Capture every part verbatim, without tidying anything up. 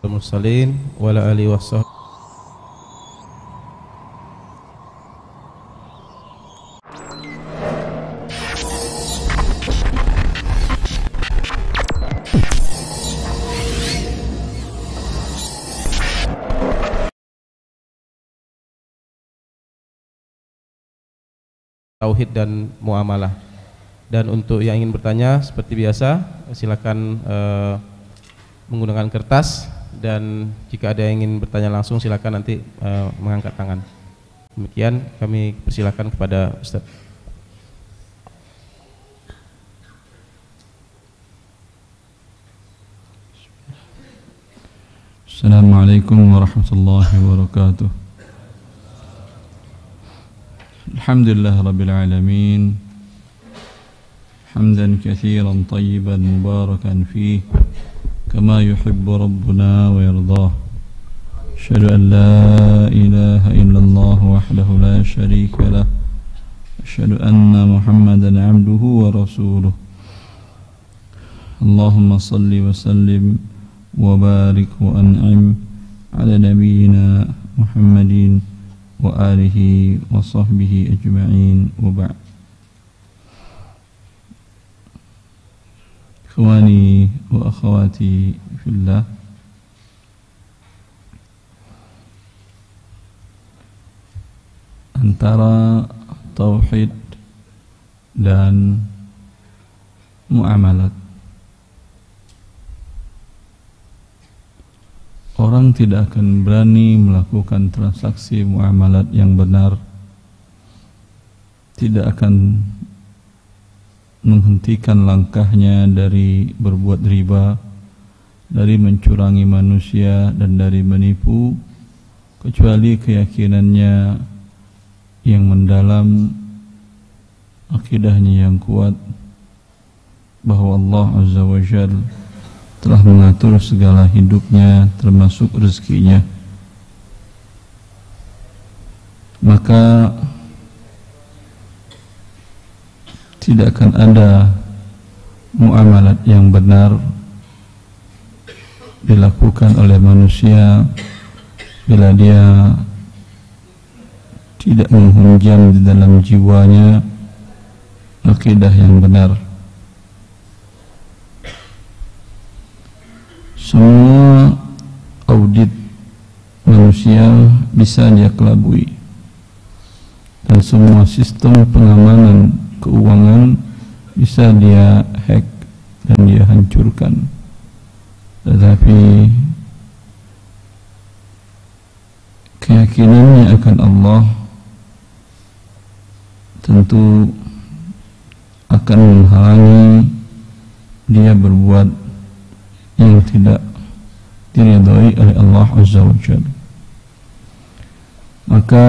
Mursalin wa ala alihi washabbihi. Tauhid dan muamalah. Dan untuk yang ingin bertanya seperti biasa silakan uh, menggunakan kertas, dan jika ada yang ingin bertanya langsung silakan nanti uh, mengangkat tangan. Demikian kami persilakan kepada Ustaz. Assalamualaikum warahmatullahi wabarakatuh. Alhamdulillah rabbil alamin. Hamdan katsiran tayyiban mubarakan fihi kama yuhibbu rabbuna wa yardah. Asyhadu an la ilaha illallah wahdahu la syarika lah. Asyhadu anna Muhammadan abduhu wa rasuluh. Allahumma salli wa sallim wa barik wa an'im ala nabiyyina Muhammadin wa alihi wa sahbihi ajma'in wa ba'd. Ikhwani wa akhwati fillah, antara tauhid dan muamalat, orang tidak akan berani melakukan transaksi muamalat yang benar, tidak akan menghentikan langkahnya dari berbuat riba, dari mencurangi manusia dan dari menipu, kecuali keyakinannya yang mendalam, akidahnya yang kuat bahwa Allah Azza wa Jalla telah mengatur segala hidupnya termasuk rezekinya. Maka tidak akan ada muamalat yang benar dilakukan oleh manusia bila dia tidak menghunjam di dalam jiwanya akidah yang benar. Semua audit manusia bisa dia kelabui, dan semua sistem pengamanan keuangan bisa dia hack dan dia hancurkan. Tetapi keyakinannya akan Allah tentu akan menghalangi dia berbuat yang tidak diridhai oleh Allah Azza wa Jalla. Maka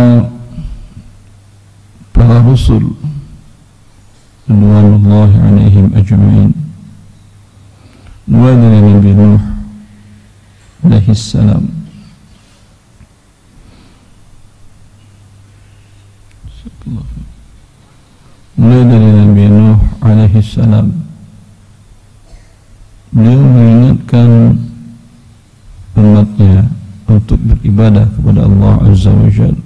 para rasul ridwanullahi alaihim ajma'in, mulai dari Nabi Nuh alaihi salam, mulai dari Nabi Nuh alaihi salam, beliau mengingatkan umatnya untuk beribadah kepada Allah Azza wa Jalla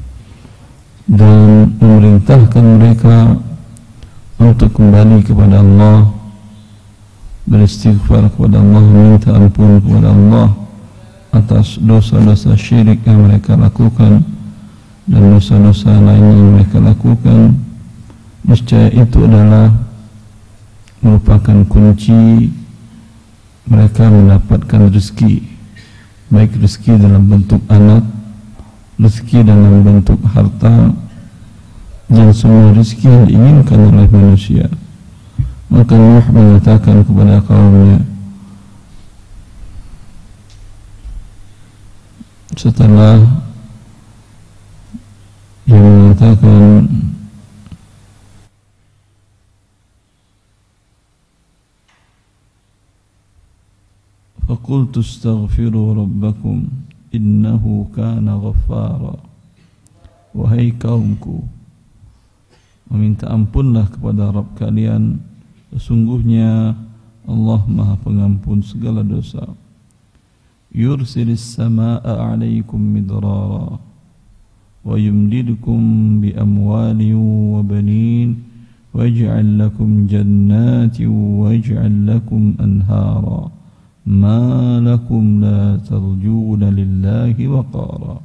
dan memerintahkan mereka untuk kembali kepada Allah, beristighfar kepada Allah, minta ampun kepada Allah atas dosa-dosa syirik yang mereka lakukan dan dosa-dosa lain yang mereka lakukan. Niscaya itu adalah merupakan kunci mereka mendapatkan rezeki, baik rezeki dalam bentuk anak, rezeki dalam bentuk harta, dan semua rezeki yang diinginkan oleh manusia. Maka Nuh mengatakan kepada kaumnya setelah yang mengatakan faqultu astaghfiru rabbakum innahu kana ghaffara. Wahai kaumku, meminta ampunlah kepada Rabb kalian, sesungguhnya Allah Maha Pengampun segala dosa. yursilis samaa'a 'alaikum midrara wa yumdidkum bi amwalin wa banin waj'al lakum jannatin waj'al lakum anhara ma lakum la tarjuna lillahi waqara.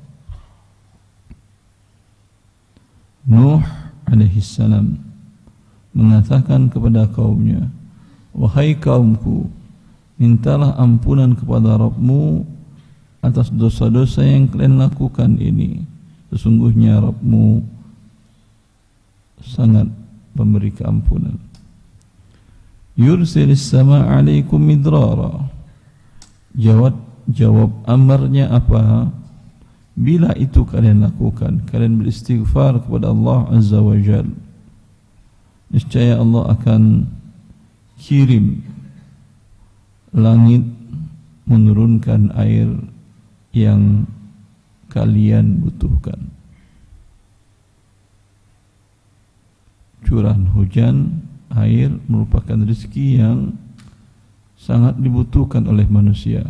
Nuh alaihi salam mengatakan kepada kaumnya, wahai kaumku, mintalah ampunan kepada Rabbmu atas dosa-dosa yang kalian lakukan ini. Sesungguhnya Rabbmu sangat memberi keampunan. Yursilis sama' alaikum midrara. Jawab jawab amarnya apa? Bila itu kalian lakukan, kalian beristighfar kepada Allah Azza wa Jal, niscaya Allah akan kirim langit menurunkan air yang kalian butuhkan. Curahan hujan, air merupakan rezeki yang sangat dibutuhkan oleh manusia.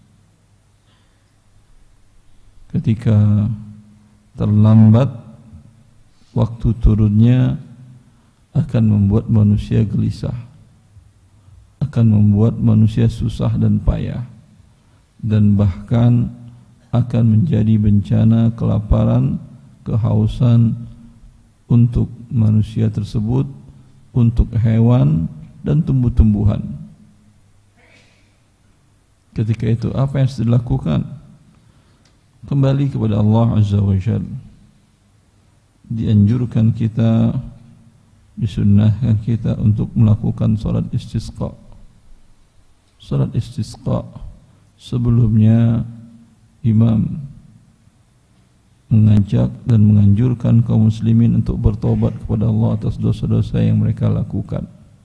Ketika terlambat waktu turunnya akan membuat manusia gelisah, akan membuat manusia susah dan payah, dan bahkan akan menjadi bencana kelaparan, kehausan untuk manusia tersebut, untuk hewan dan tumbuh-tumbuhan. Ketika itu apa yang harus dilakukan? Kembali kepada Allah Azza wa Jalla. Dianjurkan kita, disunnahkan kita untuk melakukan salat istisqa. Salat istisqa sebelumnya imam mengajak dan menganjurkan kaum muslimin untuk bertobat kepada Allah atas dosa-dosa yang mereka lakukan.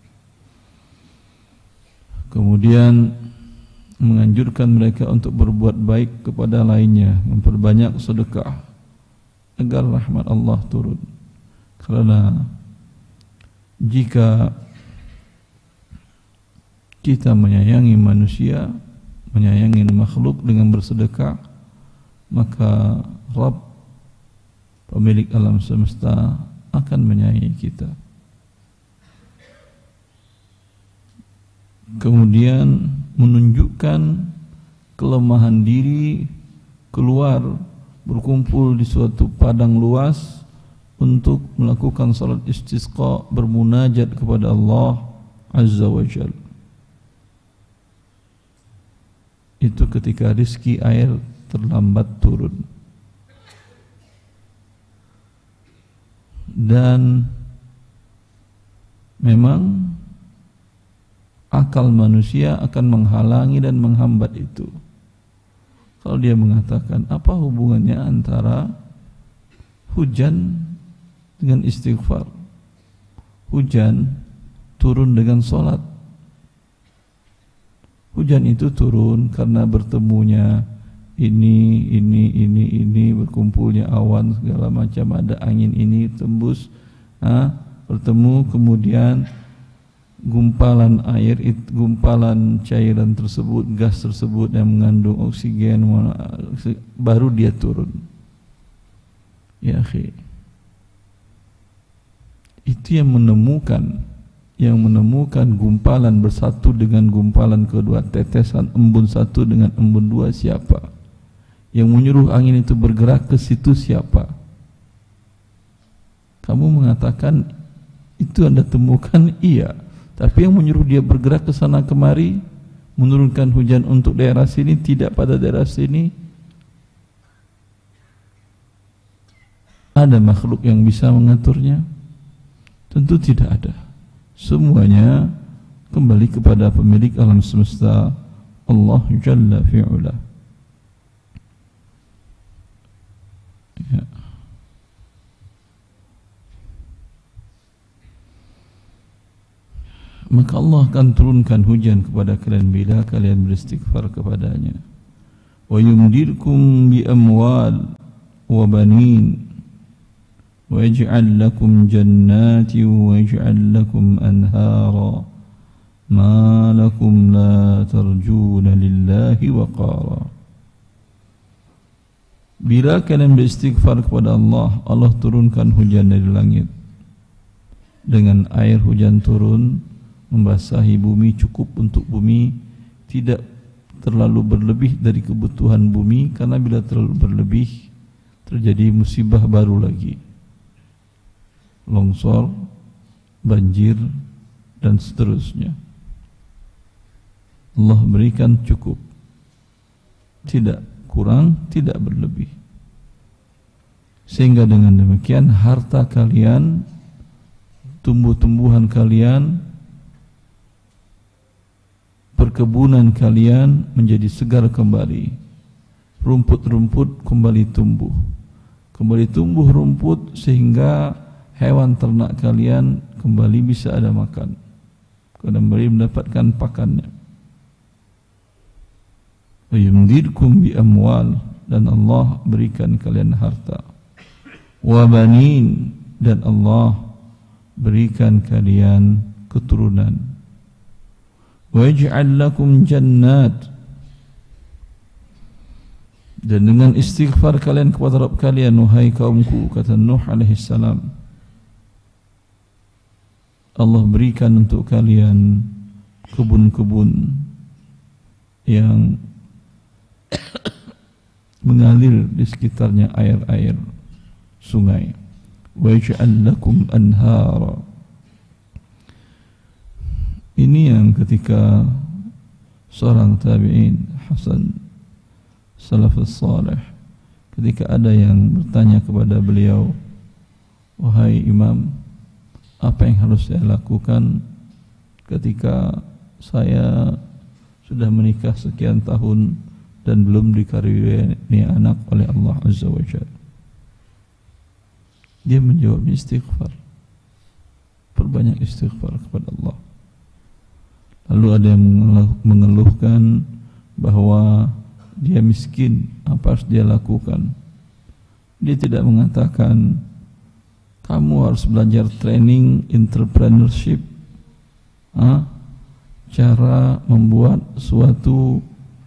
Kemudian menganjurkan mereka untuk berbuat baik kepada lainnya, memperbanyak sedekah agar rahmat Allah turun. Karena jika kita menyayangi manusia, menyayangi makhluk dengan bersedekah, maka Rabb, pemilik alam semesta, akan menyayangi kita. Kemudian menunjukkan kelemahan diri, keluar berkumpul di suatu padang luas untuk melakukan salat istisqa, bermunajat kepada Allah Azza wa Jalla. Itu ketika rizki air terlambat turun. Dan memang akal manusia akan menghalangi dan menghambat itu. Kalau dia mengatakan, apa hubungannya antara hujan dengan istighfar? Hujan turun dengan sholat. Hujan itu turun karena bertemunya ini, ini, ini, ini, berkumpulnya awan segala macam, ada angin ini tembus, ha, bertemu, kemudian gumpalan air, gumpalan cairan tersebut, gas tersebut yang mengandung oksigen, baru dia turun. Ya akhi, itu yang menemukan, yang menemukan gumpalan bersatu dengan gumpalan kedua, tetesan embun satu dengan embun dua, siapa? Yang menyuruh angin itu bergerak ke situ siapa? Kamu mengatakan itu Anda temukan, iya. Tapi yang menyuruh dia bergerak ke sana kemari, menurunkan hujan untuk daerah sini, tidak pada daerah sini, ada makhluk yang bisa mengaturnya? Tentu tidak ada. Semuanya kembali kepada pemilik alam semesta, Allah Jalla fi'ula. Ya. Maka Allah akan turunkan hujan kepada kalian bila kalian beristighfar kepadanya. Wa yumdirkum bi amwal wa banin wa yaj'al lakum jannati wa yaj'al lakum anhara ma lakum la tarjuna lillahi waqara. Bila kalian beristighfar kepada Allah, Allah turunkan hujan dari langit. Dengan air hujan turun membasahi bumi, cukup untuk bumi, tidak terlalu berlebih dari kebutuhan bumi, karena bila terlalu berlebih terjadi musibah baru lagi, longsor, banjir, dan seterusnya. Allah berikan cukup, tidak kurang, tidak berlebih, sehingga dengan demikian harta kalian, tumbuh-tumbuhan kalian, perkebunan kalian menjadi segar kembali, rumput-rumput kembali tumbuh, kembali tumbuh rumput, sehingga hewan ternak kalian kembali bisa ada makan, kembali mendapatkan pakannya. Yumdidkum bi amwal, dan Allah berikan kalian harta, wa banin, dan Allah berikan kalian keturunan, wa yaj'al lakum jannat, dan dengan istighfar kalian kepada Rabb kalian, wahai kaumku, kata Nuh alaihi salam, Allah berikan untuk kalian kebun-kebun yang mengalir di sekitarnya air-air sungai. Wa yaj'al lakum anhara. Ini yang ketika seorang tabi'in, Hasan salafus salih, ketika ada yang bertanya kepada beliau, wahai imam, apa yang harus saya lakukan ketika saya sudah menikah sekian tahun dan belum dikaruniai anak oleh Allah Azza wa Jalla? Dia menjawab, istighfar, perbanyak istighfar kepada Allah. Lalu ada yang mengeluhkan bahwa dia miskin, apa harus dia lakukan? Dia tidak mengatakan kamu harus belajar training entrepreneurship, ha? Cara membuat suatu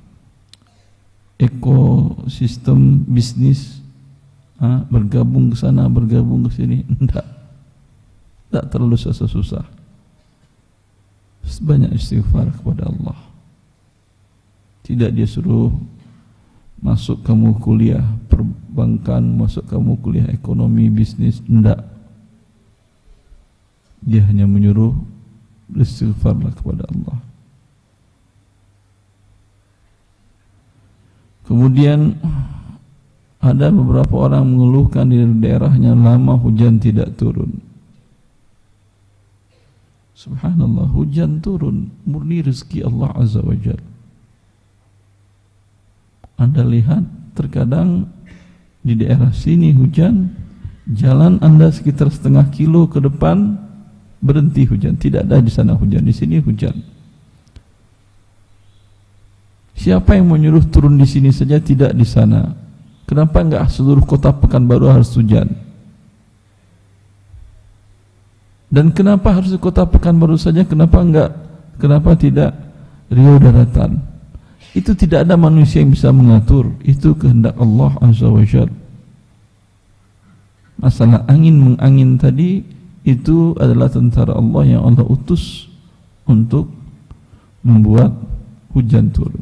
ekosistem bisnis, ha? Bergabung ke sana, bergabung ke sini. Tidak, tidak terlalu susah-susah. Banyak istighfar kepada Allah. Tidak dia suruh masuk kamu kuliah perbankan, masuk kamu kuliah ekonomi, bisnis. Tidak. Dia hanya menyuruh beristighfarlah kepada Allah. Kemudian ada beberapa orang mengeluhkan di daerahnya lama hujan tidak turun. Subhanallah, hujan turun, murni rezeki Allah Azza wa Jalla. Anda lihat terkadang di daerah sini hujan, jalan Anda sekitar setengah kilo ke depan berhenti hujan, tidak ada di sana hujan, di sini hujan. Siapa yang menyuruh turun di sini saja, tidak di sana? Kenapa enggak seluruh kota Pekanbaru harus hujan? Dan kenapa harus kota Pekanbaru saja? Kenapa enggak? Kenapa tidak Riau Daratan? Itu tidak ada manusia yang bisa mengatur. Itu kehendak Allah Azza wa Jalla. Masalah angin mengangin tadi, itu adalah tentara Allah yang Allah utus untuk membuat hujan turun.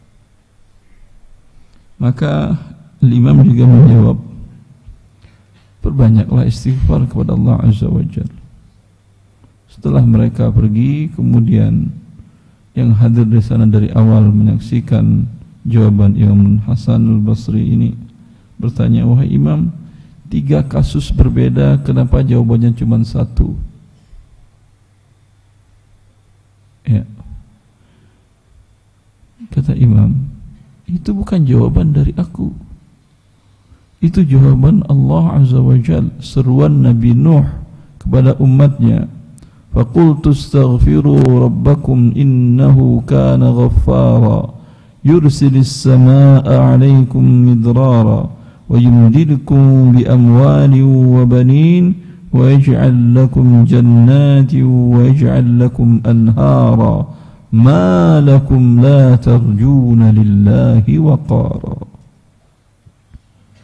Maka Imam juga menjawab, perbanyaklah istighfar kepada Allah Azza wa Jalla. Setelah mereka pergi, kemudian yang hadir di sana dari awal menyaksikan jawaban Imam Hasan al-Basri ini bertanya, wahai Imam, tiga kasus berbeda, kenapa jawabannya cuma satu? Ya. Kata Imam, itu bukan jawaban dari aku, itu jawaban Allah Azza wa Jalla, seruan Nabi Nuh kepada umatnya. Faqultu astaghfiru rabbakum innahu kana ghaffara yursilis samaa'a 'alaikum midrara wa yumdidkum bi amwalin wa banin wa yaj'al lakum jannatin wa yaj'al lakum anhara ma lakum la tarjuna lillahi waqara.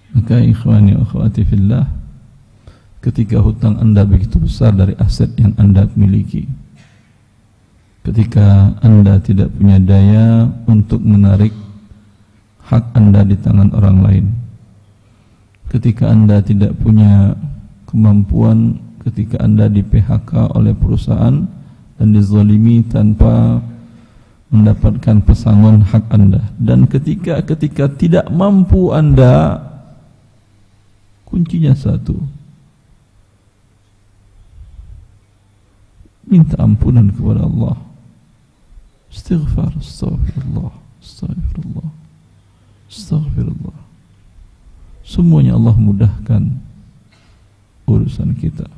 Maka ikhwani wa akhwati fillah, ketika hutang Anda begitu besar dari aset yang Anda miliki, ketika Anda tidak punya daya untuk menarik hak Anda di tangan orang lain, ketika Anda tidak punya kemampuan, ketika Anda di P H K oleh perusahaan dan dizalimi tanpa mendapatkan pesangon hak Anda, dan ketika ketika tidak mampu Anda, kuncinya satu, minta ampunan kepada Allah. Istighfar, astaghfirullah, astaghfirullah, astaghfirullah. Semuanya Allah mudahkan urusan kita.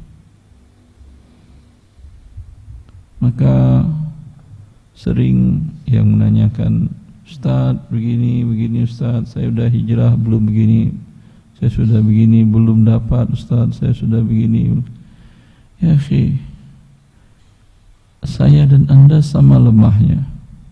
Maka sering yang menanyakan, Ustaz begini, begini Ustaz, saya sudah hijrah belum begini, saya sudah begini belum dapat Ustaz, saya sudah begini. Ya akhi, saya dan Anda sama lemahnya.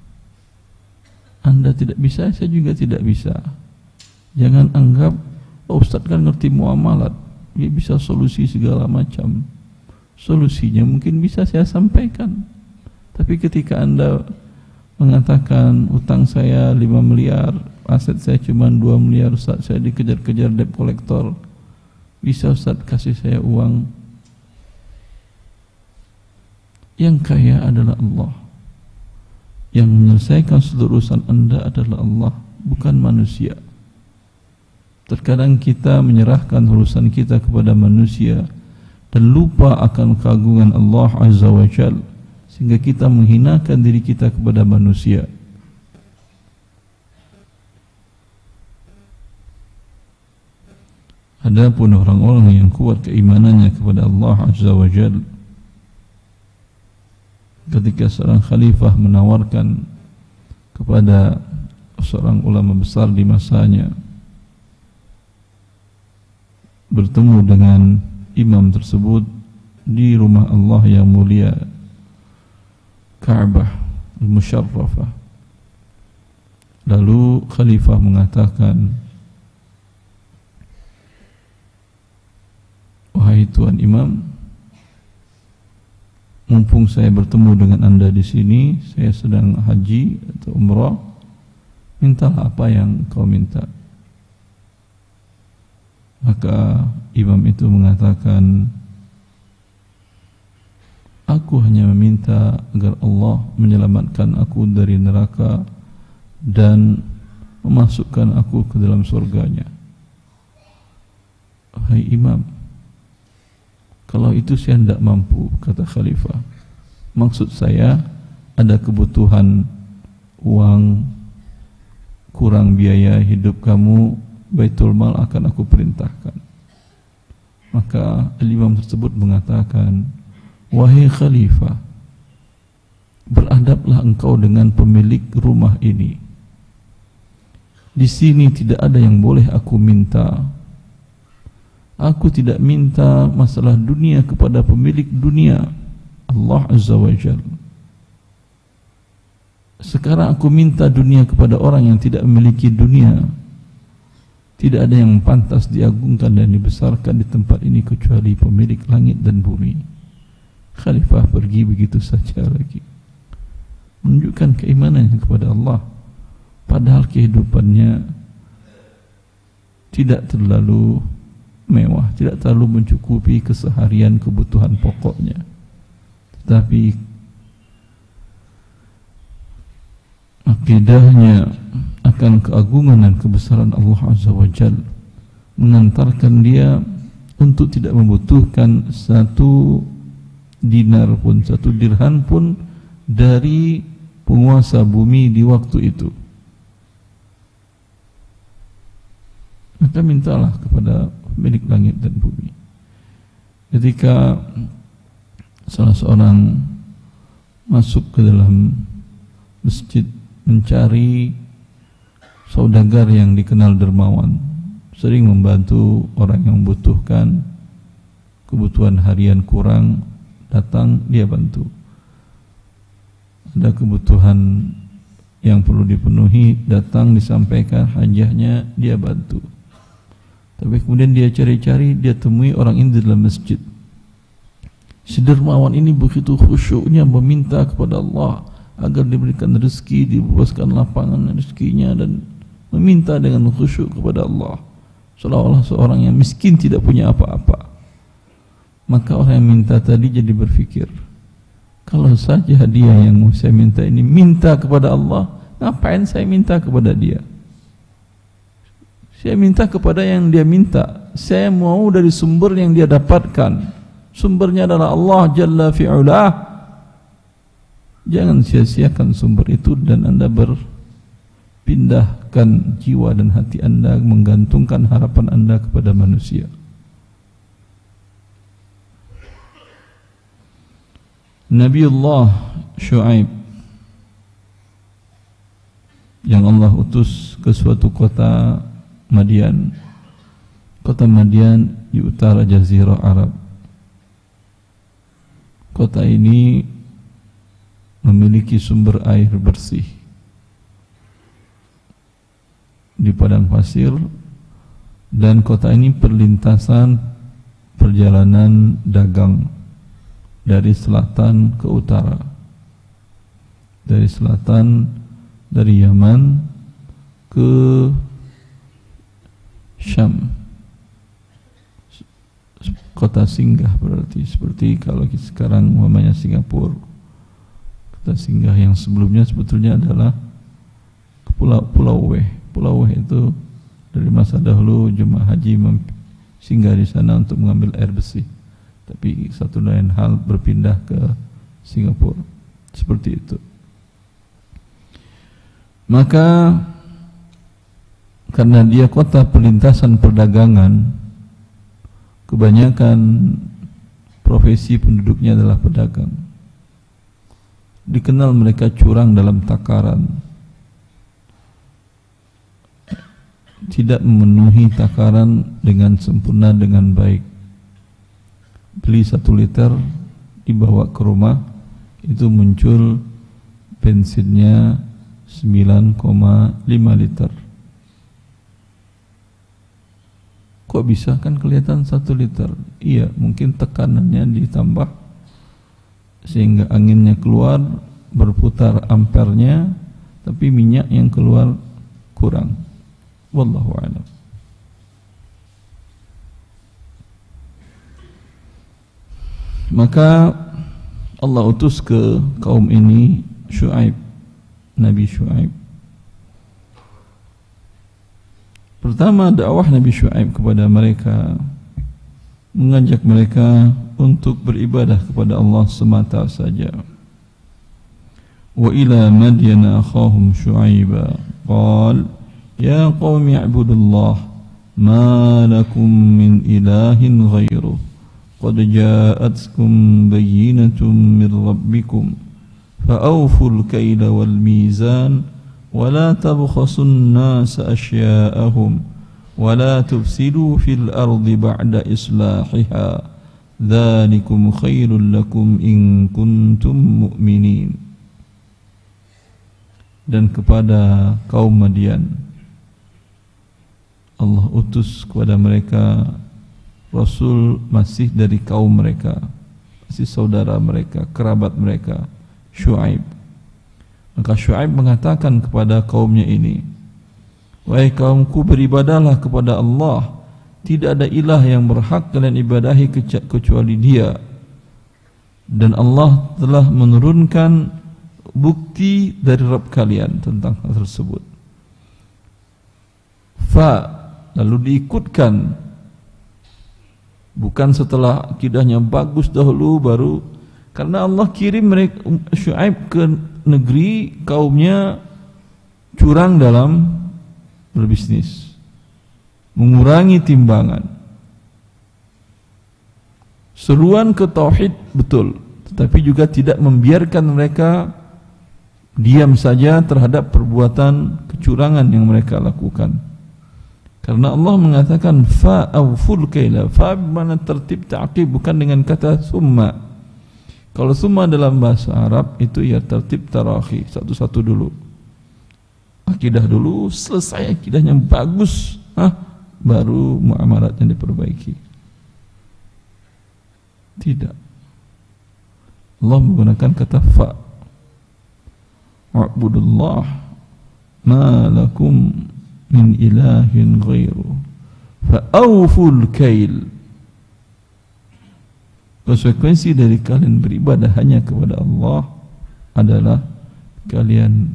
Anda tidak bisa, saya juga tidak bisa. Jangan anggap, oh Ustaz kan ngerti muamalat, dia bisa solusi segala macam. Solusinya mungkin bisa saya sampaikan, tapi ketika Anda mengatakan utang saya lima miliar, aset saya cuma dua miliar Ustaz, saya dikejar-kejar debt collector, bisa Ustaz kasih saya uang? Yang kaya adalah Allah, yang menyelesaikan seluruh urusan Anda adalah Allah, bukan manusia. Terkadang kita menyerahkan urusan kita kepada manusia dan lupa akan keagungan Allah Azza wa Jal, sehingga kita menghinakan diri kita kepada manusia. Adapun orang-orang yang kuat keimanannya kepada Allah Azza wa Jal, ketika seorang khalifah menawarkan kepada seorang ulama besar di masanya bertemu dengan imam tersebut di rumah Allah yang mulia, Ka'bah al-Musyarrafah, lalu khalifah mengatakan, wahai Tuan Imam, mumpung saya bertemu dengan Anda di sini, saya sedang haji atau umrah, mintalah apa yang kau minta. Maka imam itu mengatakan, aku hanya meminta agar Allah menyelamatkan aku dari neraka dan memasukkan aku ke dalam surganya. Wahai imam, kalau itu saya tidak mampu, kata khalifah. Maksud saya, ada kebutuhan uang, kurang biaya hidup kamu, Baitul Mal akan aku perintahkan. Maka imam tersebut mengatakan, wahai khalifah, beradablah engkau dengan pemilik rumah ini. Di sini tidak ada yang boleh aku minta. Aku tidak minta masalah dunia kepada pemilik dunia, Allah Azza wa Jalla. Sekarang aku minta dunia kepada orang yang tidak memiliki dunia. Tidak ada yang pantas diagungkan dan dibesarkan di tempat ini kecuali pemilik langit dan bumi. Khalifah pergi begitu saja lagi, menunjukkan keimanannya kepada Allah, padahal kehidupannya tidak terlalu mewah, tidak terlalu mencukupi keseharian kebutuhan pokoknya, tetapi akidahnya akan keagungan dan kebesaran Allah Azza wa Jalla mengantarkan dia untuk tidak membutuhkan satu dinar pun, satu dirham pun dari penguasa bumi di waktu itu. Maka mintalah kepada pemilik langit dan bumi. Ketika salah seorang masuk ke dalam masjid mencari saudagar yang dikenal dermawan, sering membantu orang yang membutuhkan, kebutuhan harian kurang, datang dia bantu. Ada kebutuhan yang perlu dipenuhi, datang disampaikan hajahnya, dia bantu. Tapi kemudian dia cari-cari, dia temui orang ini di dalam masjid. Si dermawan ini begitu khusyuknya meminta kepada Allah agar diberikan rezeki, dibuaskan lapangan rezekinya, dan meminta dengan khusyuk kepada Allah, seolah-olah seorang yang miskin tidak punya apa-apa. Maka orang yang minta tadi jadi berpikir, kalau saja dia yang mau saya minta ini minta kepada Allah, ngapain saya minta kepada dia? Saya minta kepada yang dia minta. Saya mau dari sumber yang dia dapatkan. Sumbernya adalah Allah Jalla fi'ulah. Jangan sia-siakan sumber itu dan Anda berpindahkan jiwa dan hati Anda, menggantungkan harapan Anda kepada manusia. Nabiullah Syuaib yang Allah utus ke suatu kota Madian. Kota Madian di utara Jazirah Arab. Kota ini memiliki sumber air bersih di padang pasir, dan kota ini perlintasan perjalanan dagang dari selatan ke utara, dari selatan, dari Yaman ke Syam, kota singgah, berarti seperti kalau sekarang namanya Singapura. Kota singgah yang sebelumnya sebetulnya adalah Pulau Pulau Weh. Pulau Weh itu dari masa dahulu jemaah haji singgah di sana untuk mengambil air bersih. Tapi satu lain hal berpindah ke Singapura, seperti itu. Maka karena dia kota perlintasan perdagangan, kebanyakan profesi penduduknya adalah pedagang. Dikenal mereka curang dalam takaran, tidak memenuhi takaran dengan sempurna, dengan baik. Beli satu liter, dibawa ke rumah, itu muncul bensinnya sembilan koma lima liter. Kok bisa? Kan kelihatan satu liter. Iya, mungkin tekanannya ditambah sehingga anginnya keluar, berputar ampernya, tapi minyak yang keluar kurang. Wallahu a'lam. Maka Allah utus ke kaum ini Syuaib, Nabi Syuaib. Pertama, dakwah Nabi Syuaib kepada mereka, mengajak mereka untuk beribadah kepada Allah semata saja. Wa ila Madyana akhahum Syuaiba qala ya qaumi i'budullah ma lakum min ilahin ghairuh qad ja'atkum bayyinatun min rabbikum fa'awful kayla wal mizan ولا تبخسوا الناس أشياءهم ولا تفسدوا في الأرض بعد إصلاحها ذلكم خير لكم إن كنتم مؤمنين. Dan kepada kaum Madian Allah utus kepada mereka Rasul masih dari kaum mereka, masih saudara mereka, kerabat mereka, Syuaib. Maka Syuaib mengatakan kepada kaumnya ini, wahai kaumku, beribadahlah kepada Allah, tidak ada ilah yang berhak kalian ibadahi kecuali Dia, dan Allah telah menurunkan bukti dari Rabb kalian tentang hal tersebut. Fa, lalu diikutkan, bukan setelah akidahnya bagus dahulu baru, karena Allah kirim mereka Syuaib ke negeri kaumnya curang dalam berbisnis, mengurangi timbangan. Seruan ke tauhid betul, tetapi juga tidak membiarkan mereka diam saja terhadap perbuatan kecurangan yang mereka lakukan. Karena Allah mengatakan fa'awful kaila, fa mana tertib ta'qib, bukan dengan kata summa. Kalau summa dalam bahasa Arab itu ya tertib tarakhi, satu-satu dulu. Akidah dulu, selesai akidahnya bagus, hah? baru muamalatnya diperbaiki. Tidak. Allah menggunakan kata fa. Wa'budullah ma lakum min ilahin ghairu fa'awful kail. Konsekuensi dari kalian beribadah hanya kepada Allah adalah kalian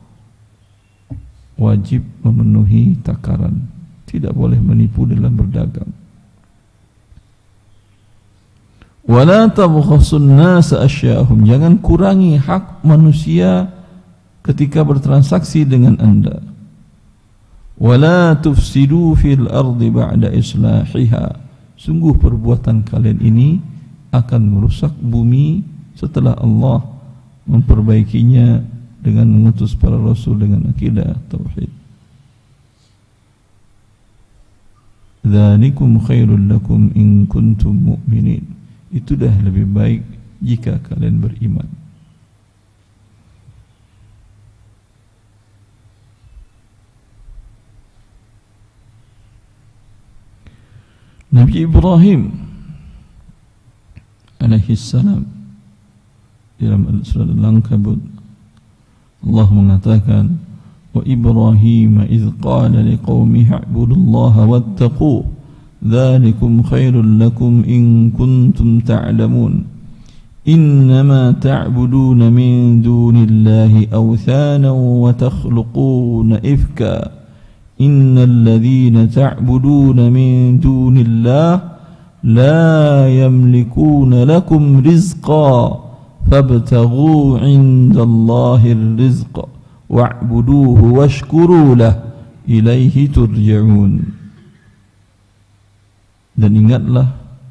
wajib memenuhi takaran, tidak boleh menipu dalam berdagang. Wala tabkhasun nasa asya'ahum, jangan kurangi hak manusia ketika bertransaksi dengan Anda. Wala tufsidu fil ardi ba'da islahiha, sungguh perbuatan kalian ini akan merusak bumi setelah Allah memperbaikinya dengan mengutus para rasul dengan akidah tauhid. Dzalikum khairul lakum in kuntum mu'minin, itu dah lebih baik jika kalian beriman. Nabi Ibrahim alaihi salam dalam surat Al-Ankabut Allah mengatakan, wa Ibrahim idz qala liqaumihi i'budullaha wattaqu dzalikum khairul lakum in kuntum ta'lamun innama ta'buduna min dunillahi awthana wa takhluquna ifka innal ladzina ta'buduna min dunillahi la yamlikuna lakum rizqa fabtaghu 'indallahir rizqa wa'buduhu washkuru lah ilaihi turja'un. Dan ingatlah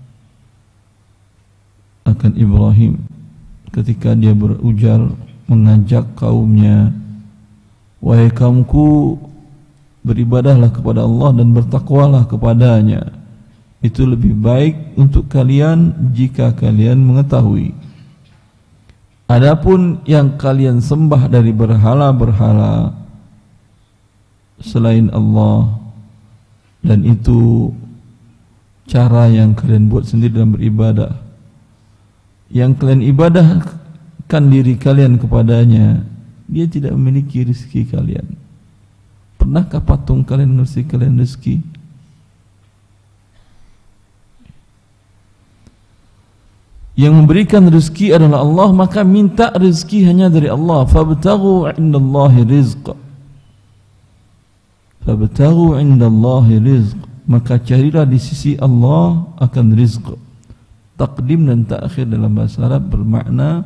akan Ibrahim ketika dia berujar mengajak kaumnya, wahai kaumku, beribadahlah kepada Allah dan bertakwalah kepadanya, itu lebih baik untuk kalian jika kalian mengetahui. Adapun yang kalian sembah dari berhala-berhala selain Allah, dan itu cara yang kalian buat sendiri dalam beribadah, yang kalian ibadahkan diri kalian kepadanya, dia tidak memiliki rezeki kalian. Pernahkah patung kalian ngasih kalian rezeki? Yang memberikan rezeki adalah Allah, maka minta rezeki hanya dari Allah. Fabtaghu 'indallahi rizq. Fabtaghu 'indallahi rizq. Maka carilah di sisi Allah akan rizq. Taqdim dan ta'khir dalam bahasa Arab bermakna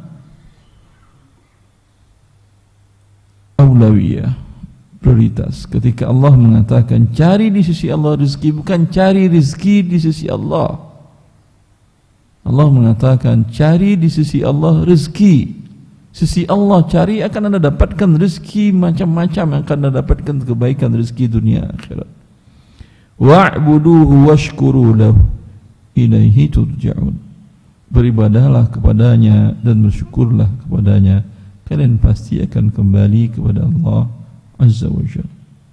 aulawiyah, prioritas. Ketika Allah mengatakan cari di sisi Allah rezeki, bukan cari rezeki di sisi Allah. Allah mengatakan cari di sisi Allah rezeki. Sisi Allah cari, akan anda dapatkan rezeki macam-macam, akan anda dapatkan kebaikan rezeki dunia akhirat. Wa'buduhu washkuru lahu ilaihi turja'un. Beribadahlah kepadanya dan bersyukurlah kepadanya, kalian pasti akan kembali kepada Allah Azza wa Jalla.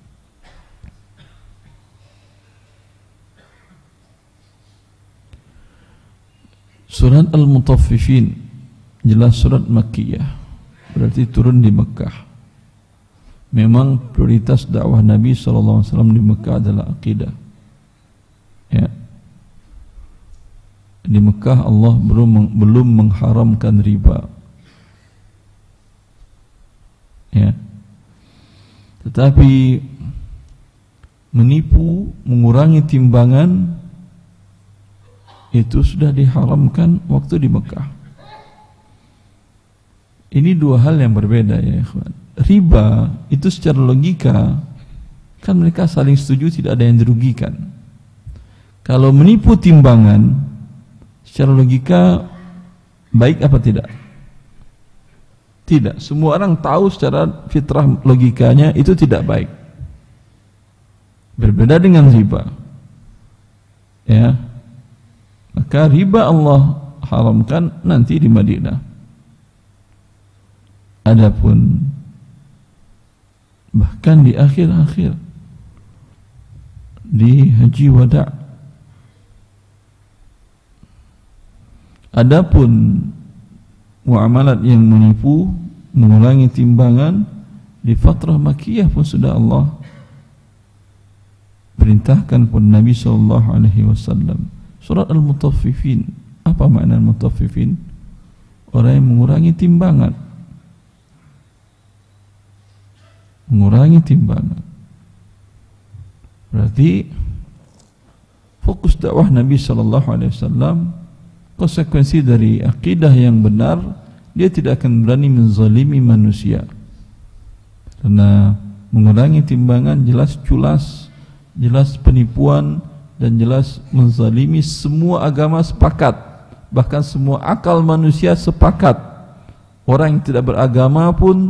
Surat Al-Mutaffifin jelas surat Makkiyah, berarti turun di Mekah. Memang prioritas dakwah Nabi sallallahu alaihi wasallam di Mekah adalah akidah. Ya. Di Mekah Allah belum belum mengharamkan riba. Ya. Tetapi menipu, mengurangi timbangan itu sudah diharamkan waktu di Mekah. Ini dua hal yang berbeda ya ikhwan. Riba itu secara logika kan mereka saling setuju, tidak ada yang dirugikan. Kalau menipu timbangan secara logika baik apa tidak? Tidak. Semua orang tahu secara fitrah logikanya itu tidak baik. Berbeda dengan riba. Ya. Maka riba Allah haramkan nanti di Madinah. Adapun bahkan di akhir-akhir di haji wada'. Adapun muamalat yang menipu, mengulangi timbangan, di fatrah Makkiyah pun sudah Allah perintahkan pun Nabi sallallahu alaihi wasallam. Surat Al-Mutaffifin. Apa makna Al-Mutaffifin? Orang yang mengurangi timbangan. Mengurangi timbangan. Berarti fokus dakwah Nabi sallallahu alaihi wasallam, konsekuensi dari akidah yang benar, dia tidak akan berani menzalimi manusia. Karena mengurangi timbangan jelas culas, jelas penipuan, dan jelas menzalimi. Semua agama sepakat, bahkan semua akal manusia sepakat. Orang yang tidak beragama pun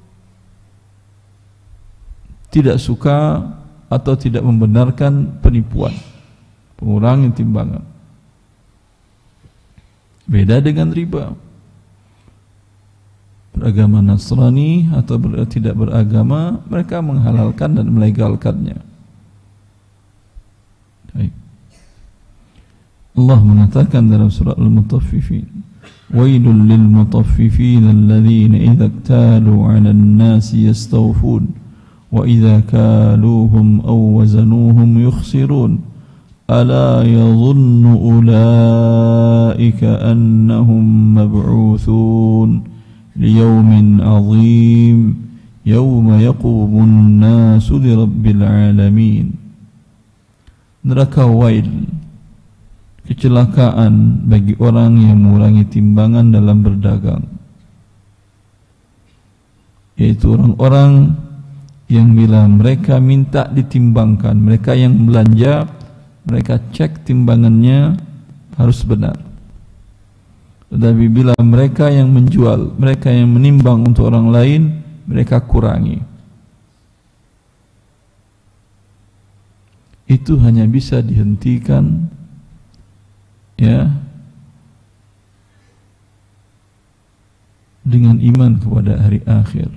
tidak suka atau tidak membenarkan penipuan, mengurangi timbangan. Beda dengan riba. Beragama Nasrani atau ber, tidak beragama, mereka menghalalkan dan melegalkannya. Baik. Allah mengatakan dalam surah Al-Mutaffifin, wailul lil mutaffifin alladhina idza iktalu 'alan nasi yastawfun wa idza kaluhum aw wazanuhum yukhsirun ala yadhunnu ulaika annahum mab'uthun liyawmin 'azim yawma yaqumun nasu lirabbil 'alamin. Neraka wail, kecelakaan bagi orang yang mengurangi timbangan dalam berdagang, yaitu orang-orang yang bila mereka minta ditimbangkan, mereka yang belanja, mereka cek timbangannya harus benar. Tetapi bila mereka yang menjual, mereka yang menimbang untuk orang lain, mereka kurangi. Itu hanya bisa dihentikan, ya, dengan iman kepada hari akhir.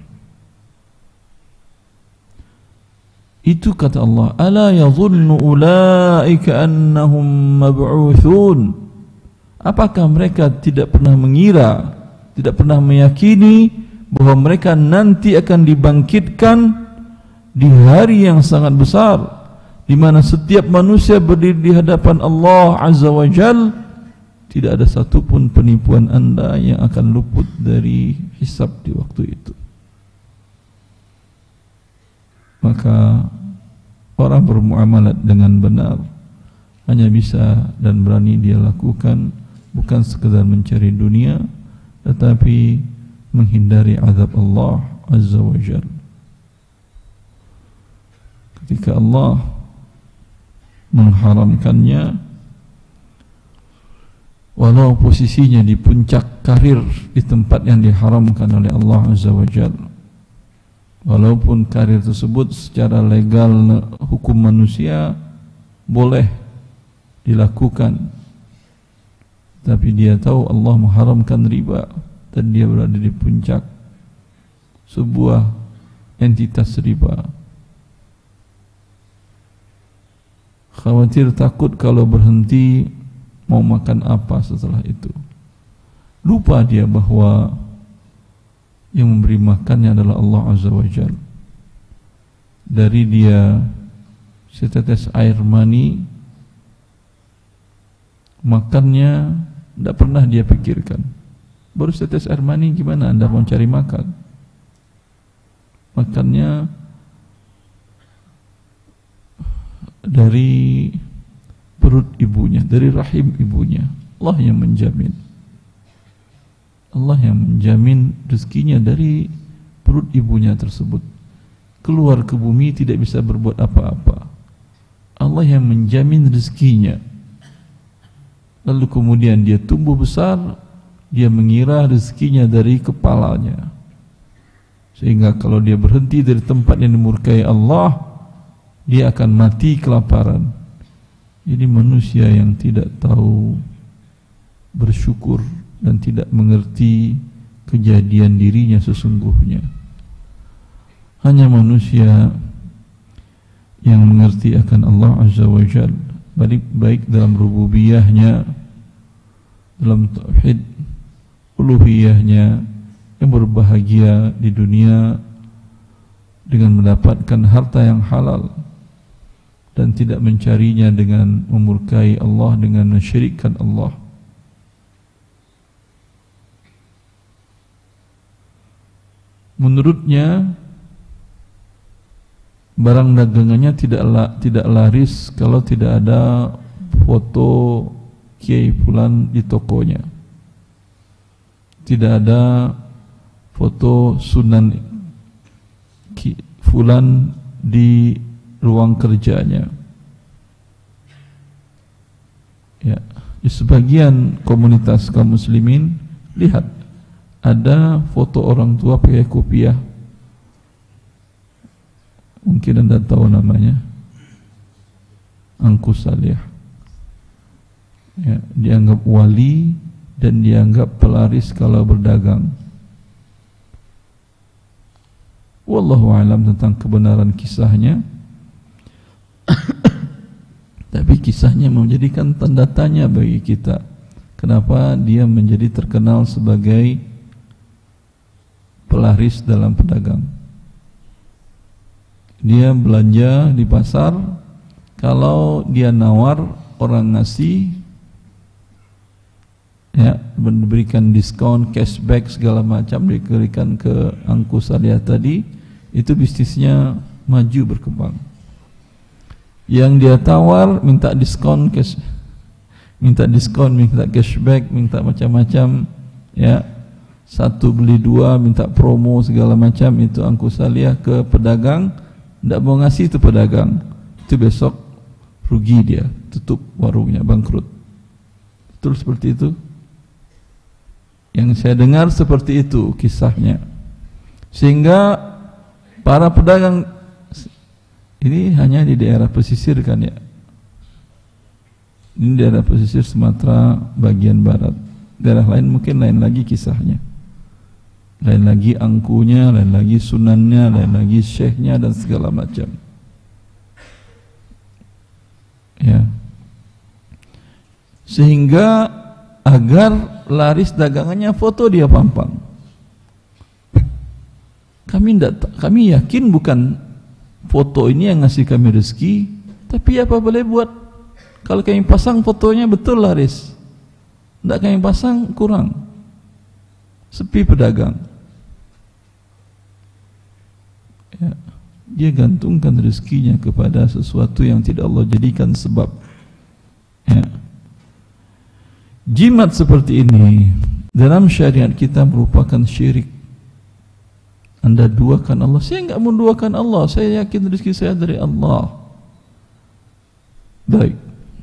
Itu kata Allah, ala yadhunnu ulaika annahum mab'uthun. Apakah mereka tidak pernah mengira, tidak pernah meyakini bahwa mereka nanti akan dibangkitkan di hari yang sangat besar, di mana setiap manusia berdiri di hadapan Allah Azza wa Jal. Tidak ada satupun penipuan anda yang akan luput dari hisab di waktu itu. Maka orang bermuamalat dengan benar hanya bisa dan berani dia lakukan bukan sekedar mencari dunia, tetapi menghindari azab Allah Azza wa Jalla. Ketika Allah mengharamkannya, walau posisinya di puncak karir di tempat yang diharamkan oleh Allah Azza wa Jalla, walaupun karir tersebut secara legal hukum manusia boleh dilakukan, tapi dia tahu Allah mengharamkan riba dan dia berada di puncak sebuah entitas riba. Khawatir takut kalau berhenti mau makan apa setelah itu. Lupa dia bahwa yang memberi makannya adalah Allah Azza wa Jalla. Dari dia setetes air mani, makannya tidak pernah dia pikirkan. Baru setetes air mani, gimana anda mau cari makan? Makannya dari perut ibunya, dari rahim ibunya. Allah yang menjamin. Allah yang menjamin rezekinya dari perut ibunya tersebut. Keluar ke bumi tidak bisa berbuat apa-apa. Allah yang menjamin rezekinya. Lalu kemudian dia tumbuh besar, dia mengira rezekinya dari kepalanya. Sehingga kalau dia berhenti dari tempat yang dimurkai Allah, dia akan mati kelaparan. Jadi manusia yang tidak tahu bersyukur dan tidak mengerti kejadian dirinya sesungguhnya. Hanya manusia yang mengerti akan Allah Azza wa Jalla, baik, baik dalam rububiyahnya, dalam tauhid uluhiyahnya, yang berbahagia di dunia dengan mendapatkan harta yang halal dan tidak mencarinya dengan memurkai Allah, dengan mensyirikkan Allah. Menurutnya barang dagangannya tidak la, tidak laris kalau tidak ada foto Kiai Fulan di tokonya, tidak ada foto Sunan Fulan di ruang kerjanya. Ya, di sebagian komunitas kaum muslimin lihat ada foto orang tua pakai kopiah. Mungkin Anda tahu namanya, Angku Salih. Ya, dianggap wali dan dianggap pelaris kalau berdagang. Wallahu a'lam tentang kebenaran kisahnya. Tapi kisahnya menjadikan tanda tanya bagi kita. Kenapa dia menjadi terkenal sebagai pelaris dalam pedagang? Dia belanja di pasar, kalau dia nawar, orang ngasih, ya, diberikan diskon, cashback segala macam, diberikan ke Angku Salih tadi, itu bisnisnya maju berkembang. Yang dia tawar minta diskon, cash, minta diskon, minta cashback, minta macam-macam, ya, satu beli dua, minta promo segala macam, itu Angku Salih ke pedagang, tidak mau ngasih itu pedagang, itu besok rugi dia, tutup warungnya, bangkrut. Betul seperti itu? Yang saya dengar seperti itu kisahnya. Sehingga para pedagang ini hanya di daerah pesisir kan ya, ini daerah pesisir Sumatera bagian barat. Daerah lain mungkin lain lagi kisahnya, lain lagi angkunya, lain lagi sunannya, lain lagi syekhnya dan segala macam. Ya, sehingga agar laris dagangannya foto dia pampang. Kami tidak, kami yakin bukan foto ini yang ngasih kami rezeki, tapi apa boleh buat? Kalau kami pasang fotonya betul laris, tidak kami pasang kurang, sepi pedagang. Ya, dia gantungkan rezekinya kepada sesuatu yang tidak Allah jadikan sebab. Ya. Jimat seperti ini dalam syariat kita merupakan syirik. Anda duakan Allah. Saya enggak menduakan Allah, saya yakin rezeki saya dari Allah. Baik,